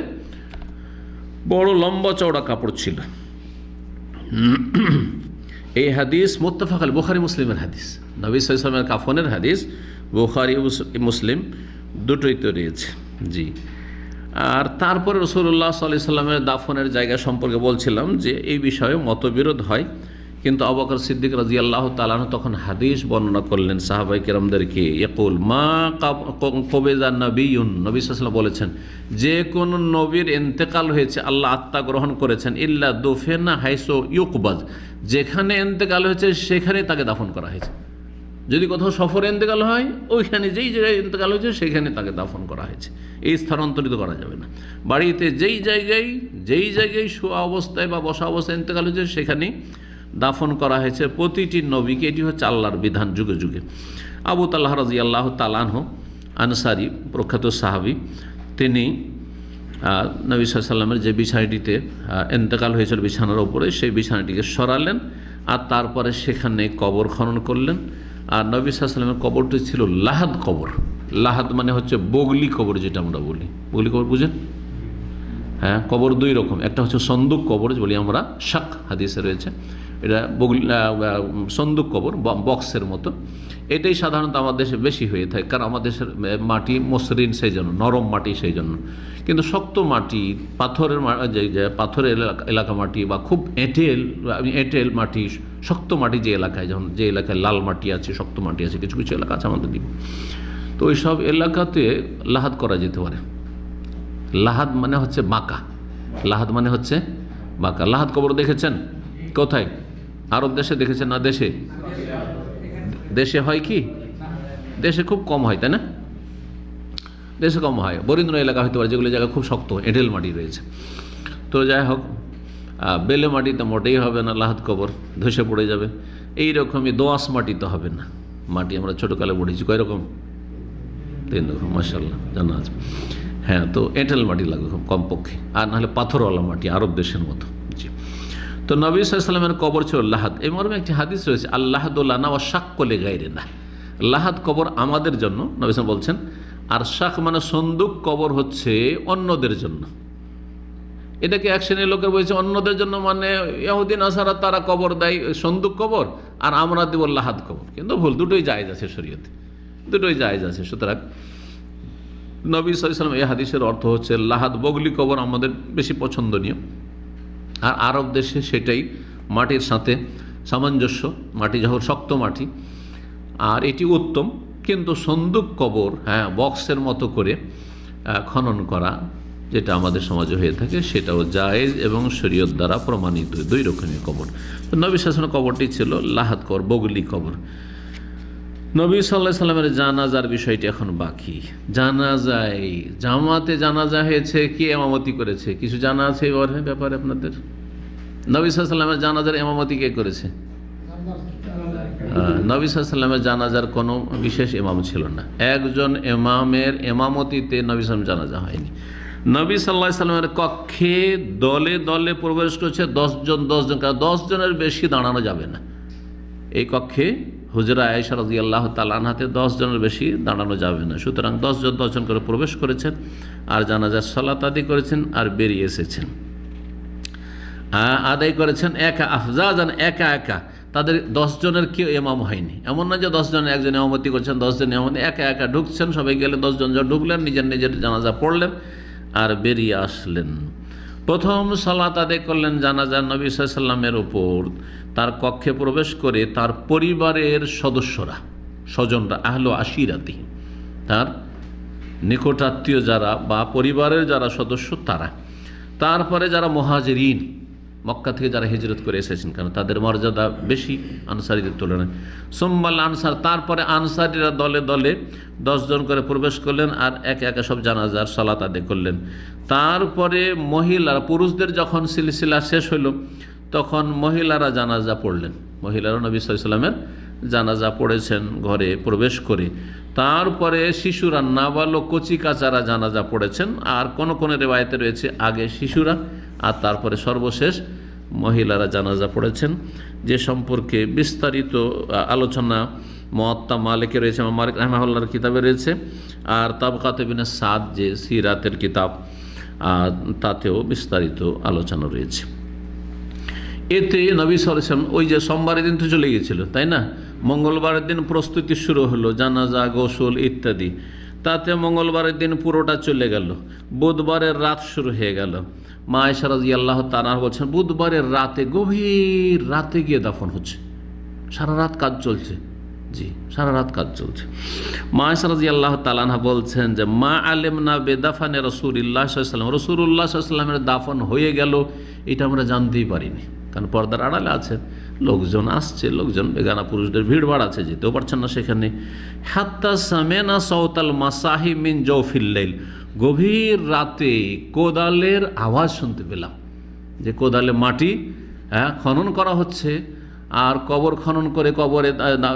বড় লম্বা চওড়া কাপড় ছিল। এই হাদিস মুত্তাফাক আলাইহি, বুখারী মুসলিমের হাদিস। নবী সাল্লাল্লাহু আলাইহি ওয়াসাল্লামের কাফনের হাদিস বুখারী মুসলিম দুটোইতে রয়েছে। জি। আর তারপরে রাসূলুল্লাহ সাল্লাল্লাহু আলাইহি ওয়াসাল্লামের দাফনের জায়গা সম্পর্কে বলছিলাম যে এই বিষয়ে মতবিরোধ হয়, কিন্তু আবু বকর সিদ্দিক রাদিয়াল্লাহু তাআলা আনহু তখন হাদিস বর্ণনা করলেন সাহাবায়ে কেরামদেরকে। ইয়াকুল মা কবিজা নবিয়্যুন, নবী সাল্লাল্লাহু আলাইহি ওয়াসাল্লাম বলেছেন যে কোন নবীর ইন্তেকাল হয়েছে, আল্লাহ আত্মা গ্রহণ করেছেন, ইল্লা দুফিনা হাইসু ইউকবাজ, যেখানে ইন্তেকাল হয়েছে সেখানে তাকে দাফন করা হয়েছে। যদি কোথাও সফরে ইন্তেকাল হয়, ওইখানে যেই জায়গায় ইন্তেকাল হয়েছে সেখানে তাকে দাফন করা হয়েছে, এই স্থানান্তরিত করা যাবে না। বাড়িতে যেই জায়গায় শোয়া অবস্থায় বা বসা অবস্থায় ইন্তেকাল হয়েছে সেখানেই দাফন করা হয়েছে প্রতিটি নবীকে। এটি হচ্ছে আল্লাহর বিধান যুগে যুগে। আবু তালহা রাদিয়াল্লাহু তাআলা আনহু আনসারী প্রখ্যাত সাহাবী, তিনি নবী সাল্লাল্লাহু আলাইহি ওয়াসাল্লামের যে বিছানাটিতে ইন্তেকাল হয়েছিল বিছানার উপরে, সেই বিছানাটিকে সরালেন আর তারপরে সেখানে কবর খনন করলেন। আর নবী সাল্লাল্লাহু আলাইহি ওয়াসাল্লামের কবরটি ছিল লাহাদ কবর। লাহাদ মানে হচ্ছে বগলি কবর, যেটা আমরা বলি। বগলি কবর বুঝেন? হ্যাঁ, কবর 2 রকম, একটা হচ্ছে সন্দুক কবর বলি আমরা, শাক হাদিসে রয়েছে, এটা বগলি সন্দুক কবর, বক্সের মতো। এটাই সাধারণত আমাদের দেশে বেশি হয়ে থাকে, কারণ আমাদের দেশের মাটি মসৃণ, সেই জন্য নরম মাটি, সেই জন্য। কিন্তু শক্ত মাটি, পাথরের এলাকা মাটি বা খুব এঁটেল মাটি, শক্ত মাটি যে এলাকায়, যেমন যে এলাকায় লাল মাটি আছে, শক্ত মাটি আছে, কিছু কিছু এলাকা আছে আমাদের দিকে, তো ওই সব এলাকাতে লাহাদ করা যেতে পারে। লাহাদ মানে হচ্ছে বাঁকা, লাহাদ মানে হচ্ছে বাঁকা। লাহাদ কবর দেখেছেন কোথায়? আরব দেশে দেখেছেন না? দেশে হয় কি? দেশে খুব কম হয়, তাই না? দেশে কম হয়, বরেন্দ্র এলাকা হতে পারে, যেগুলো জায়গা খুব শক্ত এঁটেল মাটি রয়েছে। তো যাই হোক, বেলে মাটিতে মোটেই হবে না, লাহাদ কবর ধসে পড়ে যাবে। এই রকমই দোআঁশ মাটিতে হবে না। মাটি আমরা ছোটোকালে পড়েছি কয় রকম, 3 রকম, মাশাআল্লাহ জানা আছে। হ্যাঁ, তো এঁটেল মাটি লাগবে কমপক্ষে, আর নাহলে পাথরওয়ালা মাটি আরব দেশের মতো। জি। তো নবী সাল্লাল্লাহু আলাইহি ওয়াসাল্লামের কবর ছিল লাহাদ। এই মর্মে একটি হাদিস রয়েছে, আল্লাহাদুল্লানা ওয়া শাক্কলে গায়রিনা, লাহাদ কবর আমাদের জন্য, নবী সাল্লাল্লাহু বলছেন, আর শাক মানে সন্দুক কবর হচ্ছে অন্যদের জন্য। এটাকে এক শ্রেণীর লোকের বলছে অন্যদের জন্য মানে ইহুদি নাসারা তারা কবর দেয় সন্দুক কবর, আর আমরা দেব লাহাদ কবর, কিন্তু ভুল, দুটোই জায়েজ আছে শরীয়তে, দুটোই জায়েজ আছে। সুতরাং নবী সাল্লাল্লাহু আলাইহি ওয়াসাল্লাম এই হাদিসের অর্থ হচ্ছে লাহাদ বগলি কবর আমাদের বেশি পছন্দনীয়, আর আরব দেশে সেটাই মাটির সাথে সামঞ্জস্য, মাটি যখন শক্ত মাটি, আর এটি উত্তম। কিন্তু সন্দুক কবর, হ্যাঁ, বক্সের মতো করে খনন করা, যেটা আমাদের সমাজে হয়ে থাকে, সেটাও জায়েজ এবং শরীয়ত দ্বারা প্রমাণিত, 2 রকমের কবর। তো নবী সাল্লাল্লাহু আলাইহি ওয়াসাল্লামের কবরটি ছিল লাহাদ কবর, বগলি কবর। নবী সাল্লাল্লাহু আলাইহি ওয়াসাল্লামের জানাজার বিষয়টি এখন বাকি। জানাজায় জামাতে জানাজা হয়েছে, কে ইমামতি করেছে, কিছু জানা আছে এবার ব্যাপারে আপনাদের? নবী সাল্লাল্লাহু আলাইহি ওয়াসাল্লামের জানাজার ইমামতি কে করেছে? নবী সাল্লাল্লাহু আলাইহি ওয়াসাল্লামের জানাজার কোনো বিশেষ ইমাম ছিল না, একজন ইমামের ইমামতিতে নবী সাল্লাল্লাহু আলাইহি ওয়াসাল্লামের জানাজা হয়নি। নবী সাল্লাল্লাহু আলাইহি ওয়াসাল্লামের কক্ষে দলে দলে প্রবেশ করেছে 10 জন, 10 জনের বেশি দাঁড়ানো যাবে না। এই কক্ষে হুজরা আয়েশা রাদিয়াল্লাহু তাআলা আনহাতে 10 জনের বেশি দাঁড়ানো যাবে না। সুতরাং 10 জন করে প্রবেশ করেছেন, আর জানাজার সালাত আদায় করেছেন, আর বেরিয়ে এসেছেন, আদায় করেছেন একা আফজাজান, একা একা। তাদের 10 জনের কেউ ইমাম হয়নি, এমন না যে 10 জন একজন ইমামতি করছেন, 10 জন ইমামতি, একা একা ঢুকছেন, সবাই গেলে 10 জন ঢুকলেন, নিজের নিজের জানাজা পড়লেন আর বেরিয়ে আসলেন। প্রথম সালাত আদায় করলেন জানাজা নবী সাল্লাল্লাহু আলাইহি ওয়াসাল্লামের উপর। তার কক্ষে প্রবেশ করে তার পরিবারের সদস্যরা, স্বজনরা, আহলো আশিরাতি, তার নিকটাত্মীয় যারা বা পরিবারের যারা সদস্য তারা, তারপরে যারা মুহাজিরিন, মক্কা থেকে যারা হিজরত করে এসেছেন, কারণ তাদের মর্যাদা বেশি আনসারীদের তুলনায়, সুম্মাল আনসার, তারপরে আনসারীরা দলে দলে 10 জন করে প্রবেশ করলেন, আর একে একে সব জানাজার সালাত আদায় করলেন। তারপরে মহিলারা, পুরুষদের যখন সিলসিলা শেষ হইল, তখন মহিলারা জানাজা পড়লেন। মহিলারা নবী সাল্লাল্লাহু আলাইহি ওয়াসাল্লামের জানাজা পড়েছেন ঘরে প্রবেশ করে। তারপরে শিশুরা, নাবালক কচি কাচারা জানাজা পড়েছেন, আর কোন কোন রিওয়ায়েতে রয়েছে আগে শিশুরা, আর তারপরে সর্বশেষ মহিলারা জানাজা পড়েছেন, যে সম্পর্কে বিস্তারিত আলোচনা মুয়াত্তা মালিকে রয়েছে, মালিক রাহিমাহুল্লাহর কিতাবে রয়েছে, আর তাবকাত ইবনে সাদ যে সিরাতের কিতাব, তাতেও বিস্তারিত আলোচনা রয়েছে। এতে নবী সাল্লাল্লাহু আলাইহি ওয়াসাল্লাম, ওই যে সোমবারের দিন তো চলে গিয়েছিল, তাই না, মঙ্গলবারের দিন প্রস্তুতি শুরু হলো, জানাজা, গোসল ইত্যাদি, তাতে মঙ্গলবারের দিন পুরোটা চলে গেল, বুধবারের রাত শুরু হয়ে গেল। মা আয়েশা রাদিয়াল্লাহু তাআলা বলছেন, বুধবারের রাতে, গভীর রাতে গিয়ে দাফন হচ্ছে, সারা রাত কাজ চলছে, জি, সারা রাত কাজ চলছে। মা আয়েশা রাদিয়াল্লাহু তাআলা বলছেন যে, মা আলেমনা বেদাফানে রাসূলুল্লাহ সাল্লাল্লাহু আলাইহি ওয়াসাল্লাম, রাসূলুল্লাহ সাল্লাল্লাহু আলাইহি ওয়াসাল্লামের দাফন হয়ে গেল, এটা আমরা জানতেই পারিনি, কারণ পর্দার আড়ালে আছেন, লোকজন আসছে, লোকজন বেগানা পুরুষদের ভিড়ভাড় আছে, যেতেও পারছেন না সেখানে। হাত্তা সামেনা সাউতাল মাসাহি মিন জওফিল লাইল, গভীর রাতে কোদালের আওয়াজ শুনতে পেলাম, যে কোদালে মাটি খনন করা হচ্ছে, আর কবর খনন করে কবরে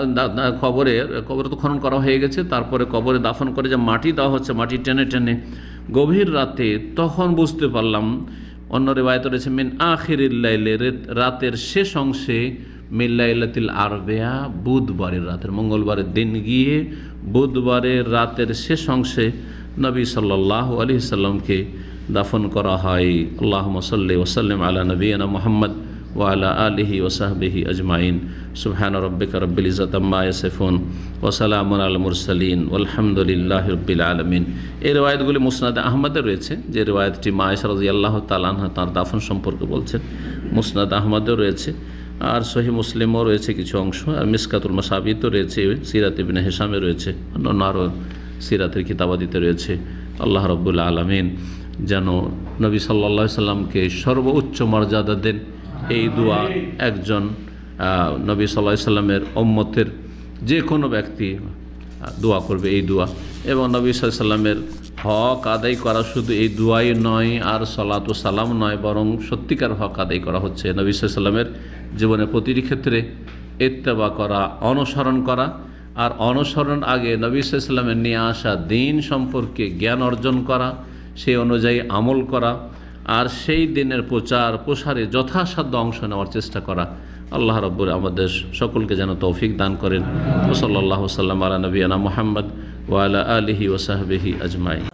তো খনন করা হয়ে গেছে, তারপরে কবরে দাফন করে যে মাটি দেওয়া হচ্ছে, মাটি টেনে টেনে গভীর রাতে, তখন বুঝতে পারলাম, অন্য রিওয়ায়াত রয়েছে মিন আখিরিল লাইলে, রাতের শেষ অংশে, মিন লাইলাতিল আরবিয়া, বুধবারের রাতের, মঙ্গলবারের দিন গিয়ে বুধবারের রাতের শেষ অংশে নবী সাল্লাল্লাহু আলাইহি সাল্লামকে দাফন করা হয়। আল্লাহুম্মা সাল্লি ওয়া সাল্লিম আলা নবিয়িনা মুহাম্মদ ওয়া আলা আলিহি ওয়া সাহবিহি আজমাইন। সুবহান রাব্বিকা রাব্বিল ইজ্জাতি আম্মা ইয়াসিফুন ওয়া সালামুন আলাল মুরসালিন ওয়ালহামদুলিল্লাহি রাব্বিল আলামিন। এই রিওয়ায়াতগুলি মুসনাদে আহমদে রয়েছে, যে রিওয়ায়াতটি মা আয়েশা রাদিয়াল্লাহু তাআলা আনহা তার দাফন সম্পর্কে বলছেন, মুসনাদ আহমদেও রয়েছে, আর সহিহ মুসলিমও রয়েছে কিছু অংশ, আর মিসকাতুল মাসাবিতে রয়েছে, সিরাত ইবনে হিশামে রয়েছে, অন্যান্য আরও সিরাতের কিতাবাদিতে রয়েছে। আল্লাহ রাব্বুল আলামিন যেন নবী সাল্লাল্লাহু আলাইহি সাল্লামকে সর্বোচ্চ মর্যাদা দেন। এই দোয়া একজন নবী সাল্লাল্লাহু আলাইহি সাল্লামের উম্মতের যে কোনো ব্যক্তি দোয়া করবে এই দোয়া। এবং নবী সাল্লাল্লাহু আলাইহি ওয়াসাল্লামের হক আদায় করা শুধু এই দোয়াই নয় আর সালাত ও সালাম নয়, বরং সত্যিকার হক আদায় করা হচ্ছে নবী সাল্লাল্লাহু আলাইহি ওয়াসাল্লামের জীবনের প্রতিটি ক্ষেত্রে ইত্তেবা করা, অনুসরণ করা। আর অনুসরণ আগে নবী সাল্লাল্লাহু আলাইহি ওয়াসাল্লামের নিয়ে আসা দিন সম্পর্কে জ্ঞান অর্জন করা, সেই অনুযায়ী আমল করা, আর সেই দিনের প্রচার প্রসারে যথাসাধ্য অংশ নেওয়ার চেষ্টা করা। আল্লাহ রাব্বুল আমাদের সকলকে যেন তৌফিক দান করেন। ওয়া সাল্লাল্লাহু সাল্লাম আলা নবিয়ানা মুহাম্মদ ওয়া আলা আলিহি ওয়া সাহবিহি আজমাইন।